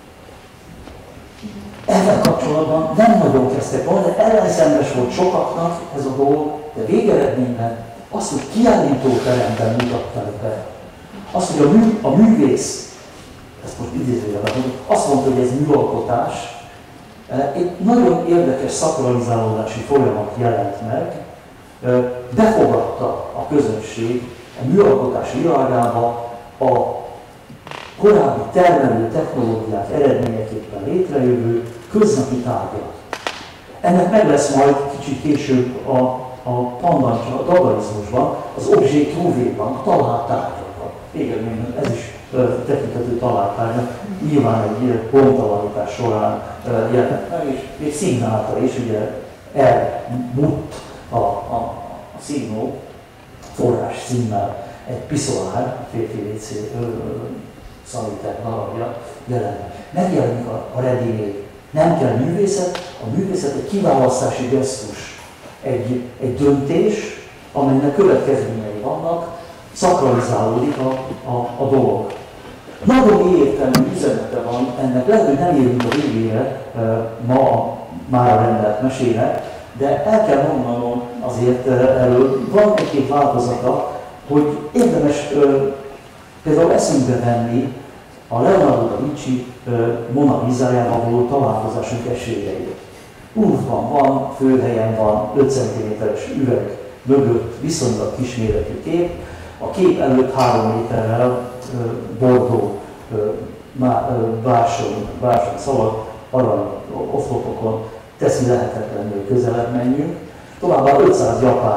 Ezzel kapcsolatban nem nagyon kezdtek mondani, de ellenszenves volt sokaknak ez a dolog, de végeredményben azt, hogy kiállítóteremben mutatták be, azt, hogy a művész, ezt most idézőjelben mondom, azt mondta, hogy ez műalkotás, egy nagyon érdekes szakralizálódási folyamat jelent meg, befogadta a közönség a műalkotás világába a korábbi termelő technológiák eredményeképpen létrejövő köznapi tárgyak. Ennek meg lesz majd kicsit később a pandancsa, a dadaizmusban, az objet trouvé-ban, a talált tárgyakban. Igen, ez is tekintető találtárnak, nyilván egy ponttalanítás során jelent meg, és még szignálta is, ugye elmutt a szignó forrás színnel egy piszolár, férfi WC szaniter darabja jelent. Megjelenik a ready-made. Nem kell művészet, a művészet egy kiválasztási gesztus, egy döntés, amelynek következményei vannak, szakralizálódik a dolog. Nagyon értelmű üzenete van ennek, lehet, hogy nem érünk a végére ma már a rendelt mesének, de el kell mondanom azért erről, van egy-két változata, hogy érdemes például eszünkbe venni a Leonardo da Vinci Mona Lisájával való találkozásunk esélyeit. Louvre-ban van, főhelyen van, 5 cm-es üveg mögött viszonylag kisméretű kép, a kép előtt 3 méterrel Bordeaux bársony szalad arany oszlopokon teszi lehetetlenül, hogy közelebb menjünk. Továbbá 500 japán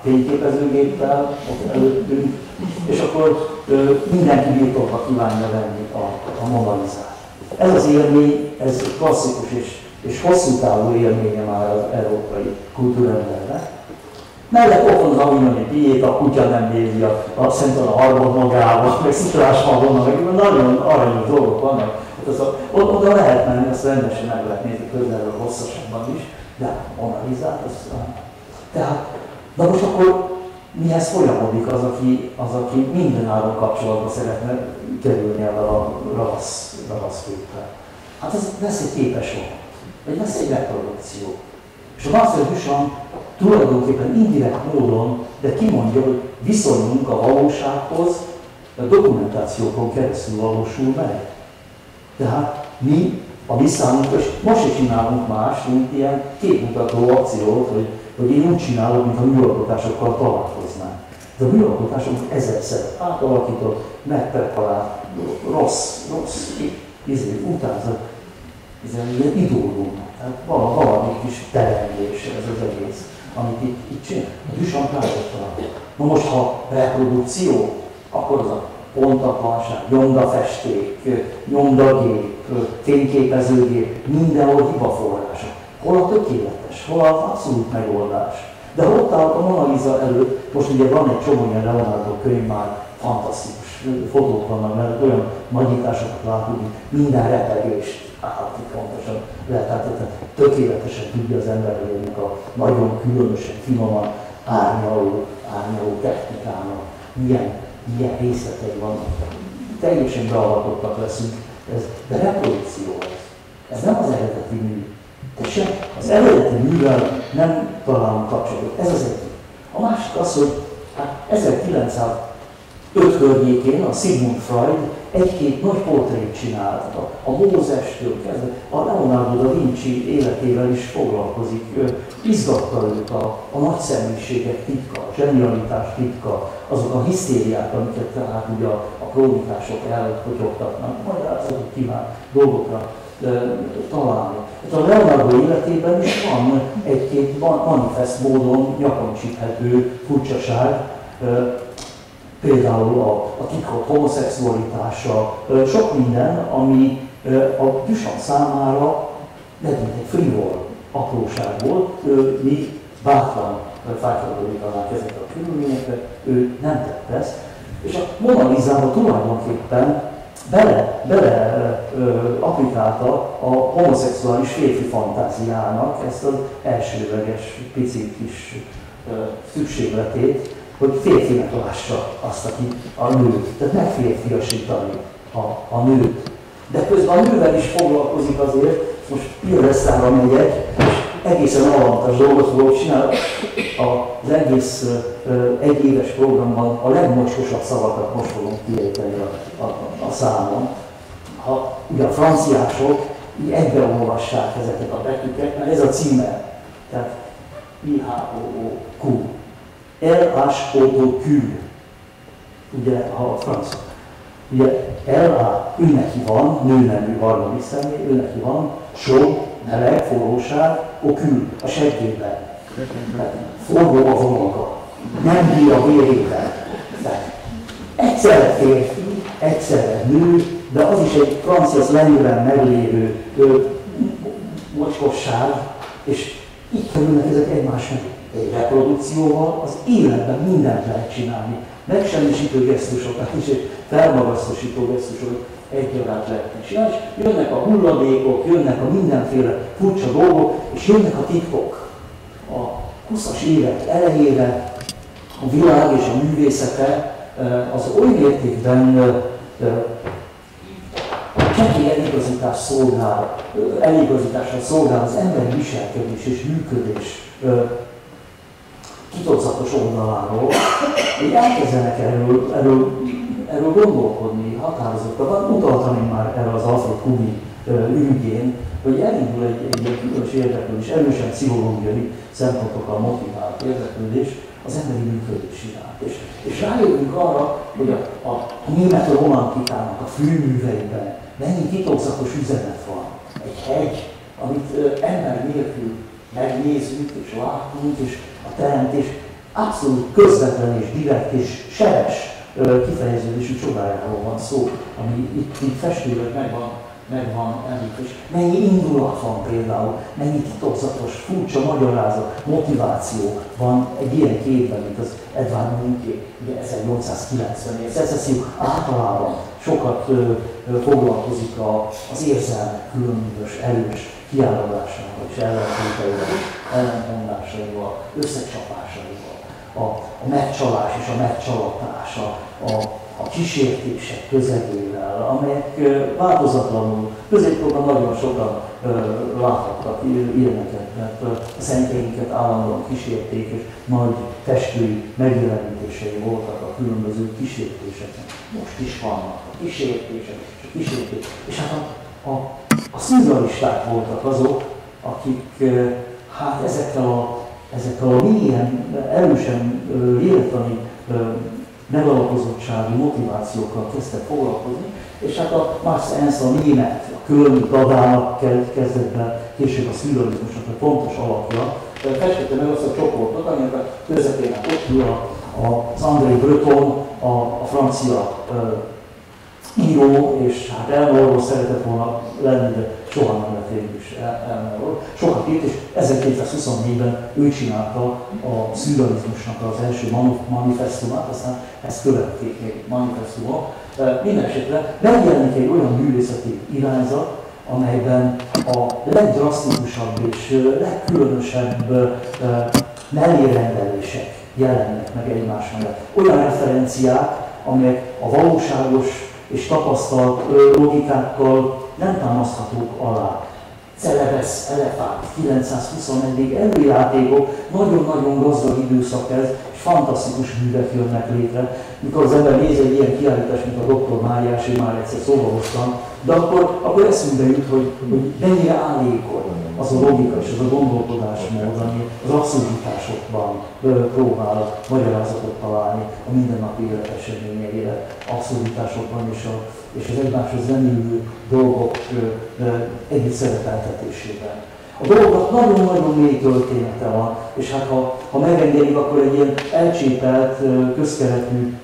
fényképezőgéppel ott előttünk, és akkor mindenki birtokba kívánja venni a Mona Lisát. Ez az élmény, ez klasszikus és hosszú távú élménye már az európai kultúrembernek. Mellett ott van az Avignoni Pieta, a kutya nem nézi a Szent Anna Arbor magával, meg Sziklás Madonna, meg nagyon aranyos dolgok vannak. Oda lehet menni, azt rendesen meg lehet nézni közelről, hosszasabban is, de Mona Lisát, tehát, de most akkor mihez folyamodik az, aki mindenáron kapcsolatban szeretne kerülni ebben a ravaszképpel? Hát ez lesz egy képes vonat, vagy lesz egy reprodukció. És a Marcel Duchamp tulajdonképpen indirekt módon, de kimondja, hogy viszonyunk a valósághoz a dokumentációkon keresztül valósul meg. Tehát mi, a mi számunkra, és most is csinálunk más, mint ilyen képmutató akciót, hogy én úgy csinálok, mint a műalkotásokkal találkoznánk. De a műalkotások ezerszer átalakított, megpreparált, rossz, utánzat, ilyen idólum. Tehát valami kis teremlés ez az egész, amit itt csinál. A Duchamp rájött talán. Na most, ha reprodukció, akkor az a pontatlanság, nyomdafesték, nyomdagép, fényképezőgép, mindenhol hibaforrása. Hol a tökéletes, hol az abszolút megoldás. De ott áll a Mona Lisa előtt, most ugye van egy csomó ilyen Leonardo könyv, már fantasztikus fotók vannak, mert olyan nagyításokat látunk, hogy minden repegést pontosan lehet, tehát tökéletesen tudja az ember, hogy ennek a nagyon különösen, finoman árnyaló technikának milyen részletei vannak. Teljesen beavatottak leszünk, de reprodukció ez nem az eredeti mű. Tehát az eredeti művel nem találunk kapcsolatot. Ez az egyik. A másik az, hogy 1905 környékén a Sigmund Freud egy-két nagy portrét csinált. A Mózestől kezdve, a Leonardo da Vinci életével is foglalkozik. Izgatta őt a nagy személyiségek titka, a zsenialitás titka, azok a hisztériák, amiket tehát ugye a krónikások elfogyogtatnak, magyarázatot kíván dolgokra találni. Tehát a Leonardo életében is van egy-két manifest módon nyakon csíphető furcsaság, például a titkok homoszexualitása, sok minden, ami a Duchamp számára legyen egy frivol apróság volt, mi bátran felfordulítanánk ezeket a körülményekre, ő nem tett ezt. És a Mona Lisába tulajdonképpen bele applikálta a homoszexuális férfi fantáziának ezt az elsődleges pici kis szükségletét, hogy férfinek lássa azt, aki a nőt, tehát megférfiasítani a nőt. De közben a nővel is foglalkozik azért, most Ilvesztára megyek, és egészen alantas dolgot fogok csinálni. Az egész egyéves programban a legmocskosabb szavakat most fogom kiejteni a számon. Ha ugye a franciások így egybeolvassák ezeket a betűket, mert ez a címe, tehát I-H-O-O-Q. L-H-O-O-Q. Ugye, ha a francia. Ugye L-A, ő neki van, nőnemű harmadik személy, ő neki van, sok, meleg, forróság, okül a seggében. Forró a vonaga, nem bír a vérében. Egyszerre férfi, egyszerre nő, de az is egy francia lengyelben meglévő mocskosság, és így kerülnek ezek egymás meg. Egy reprodukcióval az életben mindent lehet csinálni. Megsemmisítő gesztusokat és egy felmagasztosító gesztusokat egyaránt lehet csinálni. És jönnek a hulladékok, jönnek a mindenféle furcsa dolgok, és jönnek a titkok. A 20-as évek elejére a világ és a művészete az oly mértékben csekély eligazításra szolgál az emberi viselkedés és működés kitoczatos oldaláról, hogy elkezdenek erről gondolkodni határozottabban. Utaltam én már erre az Alfred Kubi ügyén, hogy elindul egy különös érdeklődés, erősen pszichológiai szempontokkal motivált érdeklődés az emberi működés iránt. És rájövünk arra, hogy a német romantikának a főműveiben mennyi titokzatos üzenet van. Egy hegy, amit ember nélkül megnézünk és látunk, és a teremtés abszolút közvetlen és direkt és seres kifejeződésű csodájáról van szó, ami itt festőleg megvan említve. És mennyi indulat van például, mennyi titokzatos, furcsa magyarázat, motiváció van egy ilyen képben, mint az Edvard Munché, ugye 1890-es. Szecesszió általában sokat foglalkozik az érzelmek különböző erős kiállásával és ellentéteivel, ellentmondásaival, összecsapásaival, a megcsalás és a megcsalatás, a kísértések közegével, amelyek változatlanul, középkorban nagyon sokan láthattak ilyeneket, mert a szentjeinket állandóan kísérték, és nagy festői megjelenítései voltak a különböző kísértéseknek. Most is vannak a kísértések és a kísértések. És hát a szürrealisták voltak azok, akik hát ezekkel a milyen erősen lélektani megalapozottsági motivációkkal kezdtek foglalkozni, és hát a Max Ernst, a német, a Köln dadának kezdetben, később a szürrealizmusnak a fontos alapja, festette meg azt a csoportot, aminek a közepén ott ül az André Breton, a francia író, és hát Elmerről szeretett volna lenni, de soha nem lett végül is Elmerről. Sokat írt, és 1224-ben ő csinálta a szürrealizmusnak az első manifestumát, aztán ezt követték még manifestumok. Mindenesetre megjelenik egy olyan művészeti irányzat, amelyben a legdrasztikusabb és legkülönösebb mellérendelések jelennek meg egymás mellett. Olyan referenciák, amelyek a valóságos és tapasztalt logikákkal nem támaszthatók alá. Celebesz, Elefánt, 921-ig előjátékok, nagyon-nagyon gazdag időszak ez, és fantasztikus művek jönnek létre. Mikor az ember néz egy ilyen kiállítást, mint a Dr. Máriás, én már egyszer szóba hoztam, de akkor eszünkbe jut, hogy mennyire állékony az a logika és az a gondolkodásmód, ami az abszurditásokban próbál magyarázatot találni a mindennapi élet eseményeire, abszurditásokban és az egymáshoz nem illő dolgok együtt szerepeltetésében. A dolognak nagyon-nagyon mély története van, és hát ha megengedik, akkor egy ilyen elcsépelt, közkeretű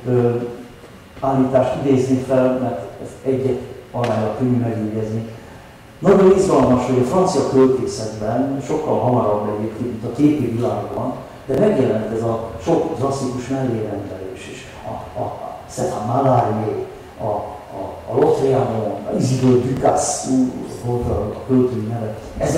állítást idézni fel, mert ezt egyet aránylag könnyű megjegyezni. Nagyon izgalmas, hogy a francia költészetben, sokkal hamarabb egyébként, mint a képi világban, de megjelent ez a sok drasztikus mellérendelés is. A Stéphane Mallarmé, a Lautréamont, Isidore Ducasse volt a költői neve.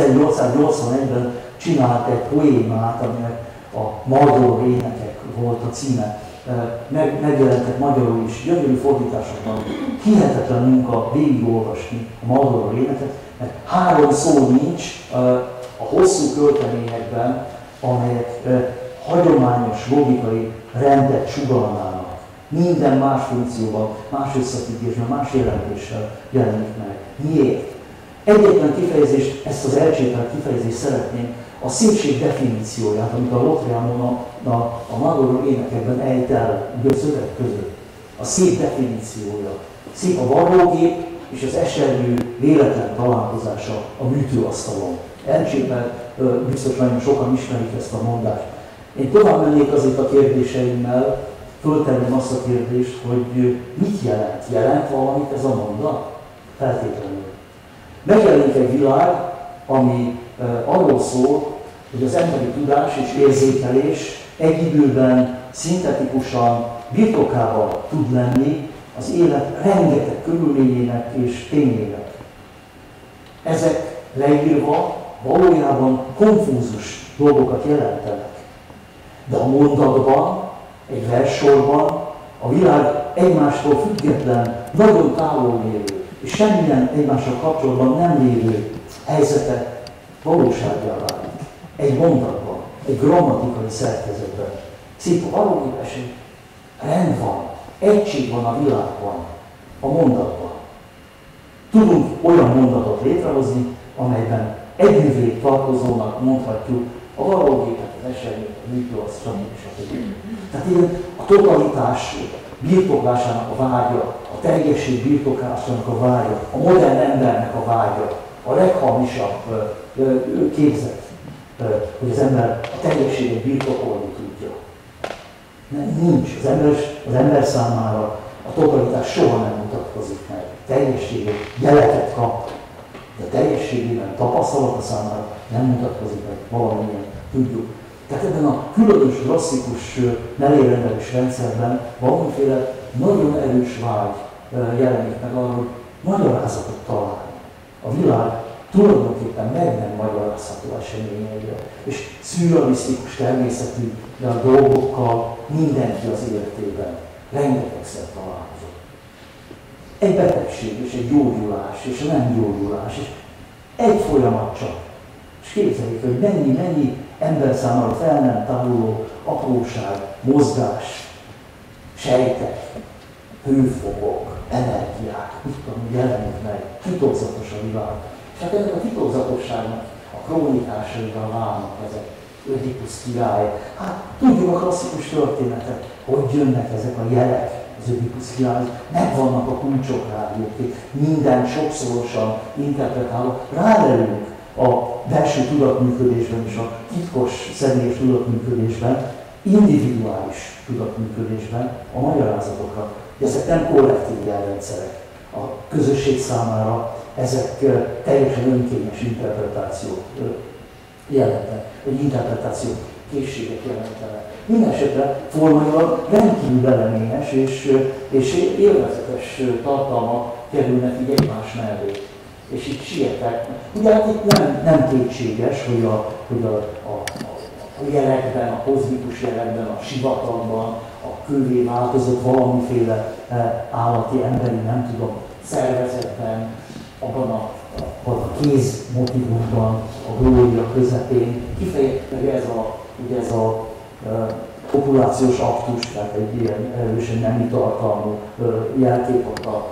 1881-ben csinált egy poémát, aminek a Marlborough énekek volt a címe. Megjelentek magyarul is, gyönyörű fordításokban. Hihetetlen munka végigolvasni a Marlborough éneket, mert 3 szó nincs a hosszú költeményekben, amelyek hagyományos logikai rendet sugallnának. Minden más funkcióban, más összefüggésben, más jelentéssel jelenik meg. Miért? Egyetlen kifejezést, ezt az elcsépelt kifejezést szeretném, a szépség definícióját, amit a Lautréamont a Marlborough énekekben ejt el, ugye a szöveg között. A szép definíciója. Szép a varrógép és az esernyő véletlen találkozása a műtőasztalon. Elcsépelt, biztos nagyon sokan ismerik ezt a mondást. Én tovább mennék azért a kérdéseimmel, föltenném azt a kérdést, hogy mit jelent? Jelent valamit ez a mondat? Feltétlenül. Megjelenik egy világ, ami arról szól, hogy az emberi tudás és érzékelés egy időben szintetikusan birtokában tud lenni az élet rengeteg körülményének és tényének. Ezek leírva valójában konfúzus dolgokat jelentenek. De a mondatban, egy verssorban a világ egymástól független, nagyon távol lévő és semmilyen egymással kapcsolatban nem lévő helyzete valósággá válik. Egy mondatban, egy grammatikai szerkezetben. Szép valógépesség, rend van, egység van a világban, a mondatban. Tudunk olyan mondatot létrehozni, amelyben együvé tartozónak mondhatjuk a valógépet, az esernyőt, a műtőasztalt, stb. Tehát ilyen a totalitás birtoklásának a vágya, a teljesség birtoklásának a vágya, a modern embernek a vágya, a leghamisabb képzet, hogy az ember a teljességet birtokolni tudja. Nincs. Az ember számára a totalitás soha nem mutatkozik meg. Teljességű jeleket kap, de teljességében tapasztalata számára nem mutatkozik meg valamilyen, tudjuk. Tehát ebben a különös, klasszikus nelérendelés rendszerben valamiféle nagyon erős vágy jelenik meg arra, hogy magyarázatot találni. A világ tulajdonképpen meg nem magyarázható eseményeire, és szürrealisztikus természetű dolgokkal mindenki az életében rengetegszer találkozott. Egy betegség, és egy gyógyulás, és a nem gyógyulás, és egy folyamat csak. És képzeljük, hogy mennyi ember számára fel nem táruló apróság, mozgás, sejtek, hőfokok, energiák, mit tudom, jelenik meg, titokzatos a világ. És hát ennek a titokzatosságnak a krónikásaival válnak ezek. Ödipusz király. Hát tudjuk a klasszikus történetet, hogy jönnek ezek a jelek az Ödipusz király, megvannak a kulcsok rájuk, minden sokszorosan interpretálva, rálelünk a belső tudatműködésben és a titkos személyes tudatműködésben, individuális tudatműködésben a magyarázatokra. Ezek nem kollektív jelrendszerek. A közösség számára ezek teljesen önkényes interpretációk jelentenek, vagy interpretáció készségek jelentenek. Mindenesetre formailag rendkívül eleményes és élvezetes tartalmak kerülnek így egymás mellé. És itt sietek. Ugye hát itt nem kétséges, hogy a jelekben, a kozmikus jelekben, a sivatagban, a kővé változott valamiféle állati, emberi, nem tudom, szervezetben, abban a kézmotivumban, a glória közepén kifejezetten ez a populációs aktus, tehát egy ilyen erősen nemi tartalmú jelkép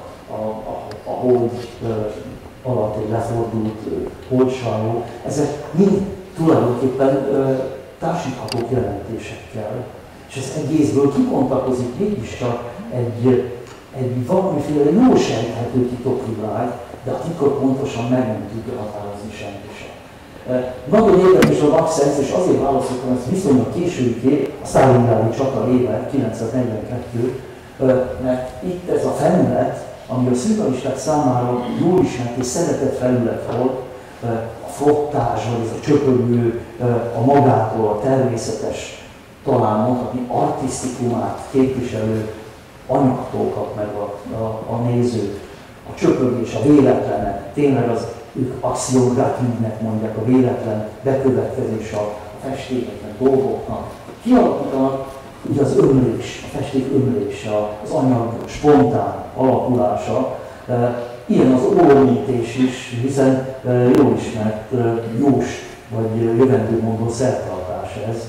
a hold alatt egy lefordult holdsajó, ezek mind tulajdonképpen társíthatók jelentésekkel. És ez egészből kibontakozik mégiscsak egy valamiféle jól sejthető titokvilág, de a titkot pontosan meg nem tudja határozni senki sem. Nagyon érdekes a Maxence, és azért válaszoltam, ez viszonylag késői kép, a Szálingrádi csata éve, 1942, mert itt ez a felület, ami a szürrealisták számára jól ismert és szeretett felület volt, a flottázs, vagy ez a csöpögő, a magától a természetes, talán mondhatni artisztikumát képviselő anyagtól kap meg a néző. A csöpögés, a véletlenek, tényleg az ők axiogratívnek mondják, a véletlen bekövetkezés a festékeknek, dolgoknak. Kialakítanak ugye az ömlés, a festék ömlése, az anyag spontán alakulása. Ilyen az ólomítés is, hiszen jól ismert jós vagy jövendőmondó szertartás ez,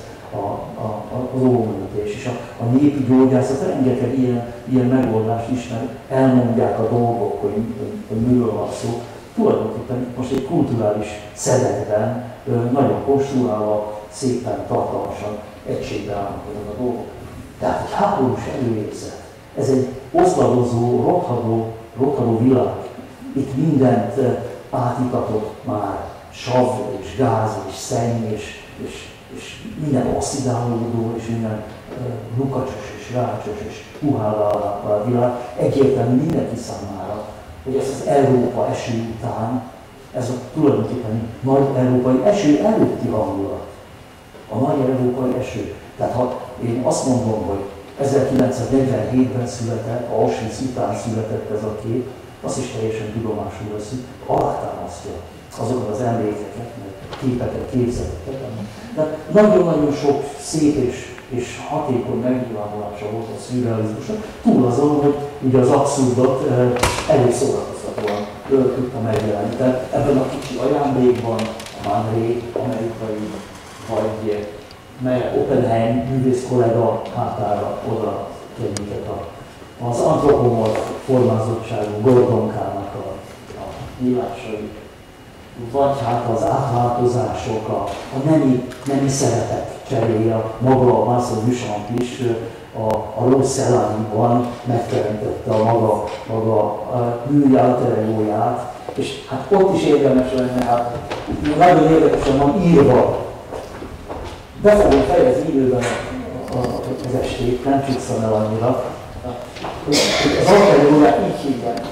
az ólomítés. És a népi gyógyászat rengeteg ilyen megoldást ismer, elmondják a dolgok, hogy miről van szó. Tulajdonképpen most egy kulturális szedekben nagyon konstruálva, szépen, tartalmasan egységbe állnak ezek a dolgok. Tehát egy háborús előérzet. Ez egy oszladozó, rothadó világ. Itt mindent átitatott már sav és gáz és szenny és minden oxidálódó és minden lukacsos és rácsos és puhává a világ. Egyértelmű mindenki számára, hogy ez az Európa eső után, ez a tulajdonképpen nagy európai eső előtti hangulat. A nagy európai eső. Tehát ha én azt mondom, hogy 1947-ben született, Auschwitz után született ez a kép, azt is teljesen tudomásul veszünk, alátámasztja azokat az emlékeket, meg képeket, képzeteket. Tehát nagyon-nagyon sok szép és hatékony megnyilvánulása volt a szürrealizmusnak, túl azon, hogy ugye az abszurdot elég szórakoztatóan tudta megjeleníteni. Ebben a kicsi ajándékban a Manré, amerikai, vagy mely Oppenheim művész kollega hátára oda kerültek az antropomorf formázottságú Gordonkának a írásai, vagy hát az átváltozások, a nemi szeretet cseréje, maga a Marcel Duchamp is a Rose Celani-ban megteremtette a maga művi alter egóját, és hát ott is érdemes lenne, hát nagyon érdekesen van írva. Be fogom fejezni időben az estét, nem csúsztam el annyira. Az alkalmi órát így hívják.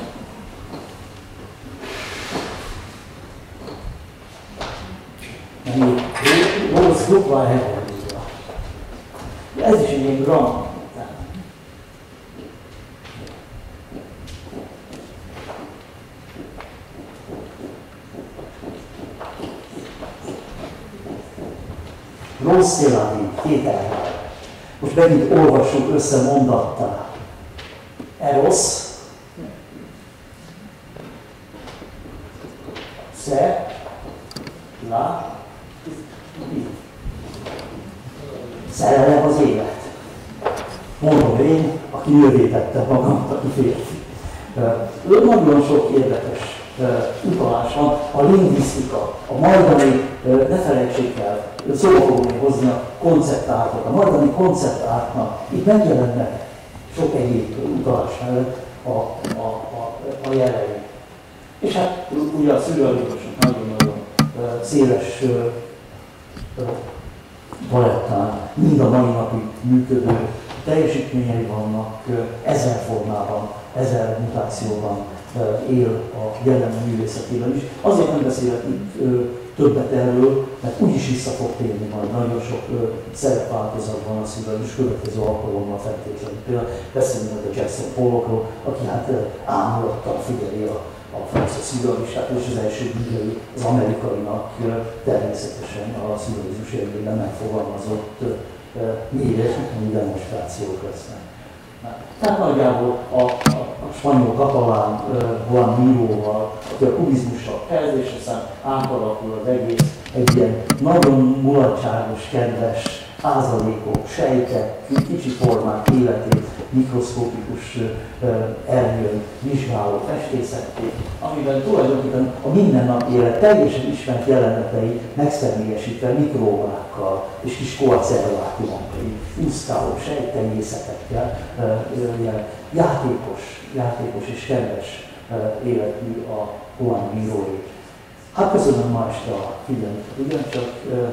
Rossz dupla heverlőre. Ez is egy ilyen gram. Rossz széládé, két elvár. Most megint olvassuk össze mondattá. Erosz, sze, lá, szerelem az élet. Mondom én, aki nővé tettem magamat, aki férfi. Nagyon sok érdekes utalás van. A lingvisztika, a majdani, ne felejtsék el, szóba fogom hozni a konceptártot, a majdani konceptártnak. Itt megjelennek sok egyéb utalás mellett a jelei. És hát ugye a szürrealizmusnak nagyon-nagyon széles palettán, mind a mai napig működő teljesítményei vannak, 1000 formában, 1000 mutációban él a jelen művészetében is. Azért nem beszélek itt többet erről, mert úgyis vissza fog térni majd nagyon sok szerepváltozatban a szürrealizmus következő alkalommal feltétlenül. Például beszélünk a Jackson Pollockról, aki hát ámulattal figyeli a francia szürrealistát, és az első művei az amerikainak természetesen a szürrealizmus érvényben megfogalmazott mélyreható demonstrációk lesznek. Tehát nagyjából a spanyol katalán Juan Miróval, aki a kubizmussal kezd, és aztán átalakul az egész egy ilyen nagyon mulatságos, kedves ázalékok, sejtek, kicsi formák életét, mikroszkopikus ernyőn vizsgáló festészetté, amiben tulajdonképpen a mindennapi élet teljesen ismert jelenetei megszemélyesítve mikróvákkal és kis koacerlátumokkal, úszkáló sejttenyészetekkel játékos és kedves életű a Juan Mirói. Hát köszönöm ma este a figyelmet, ugyancsak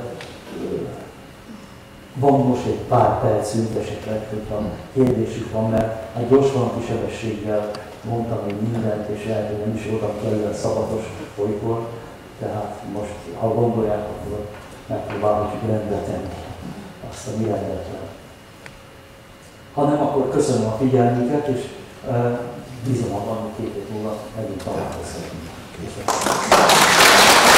van most egy pár percünk, esetleg hogyha kérdésük van, mert egy gyorsvonati sebességgel mondtam még mindent, és lehet, hogy nem is voltam kellően szabatos olykor, tehát most, ha gondolják, akkor megpróbálom rendbe tenni azt, ami rendetlen. Ha nem, akkor köszönöm a figyelmüket, és bízom abban, hogy 2 hét múlva megint találkozunk.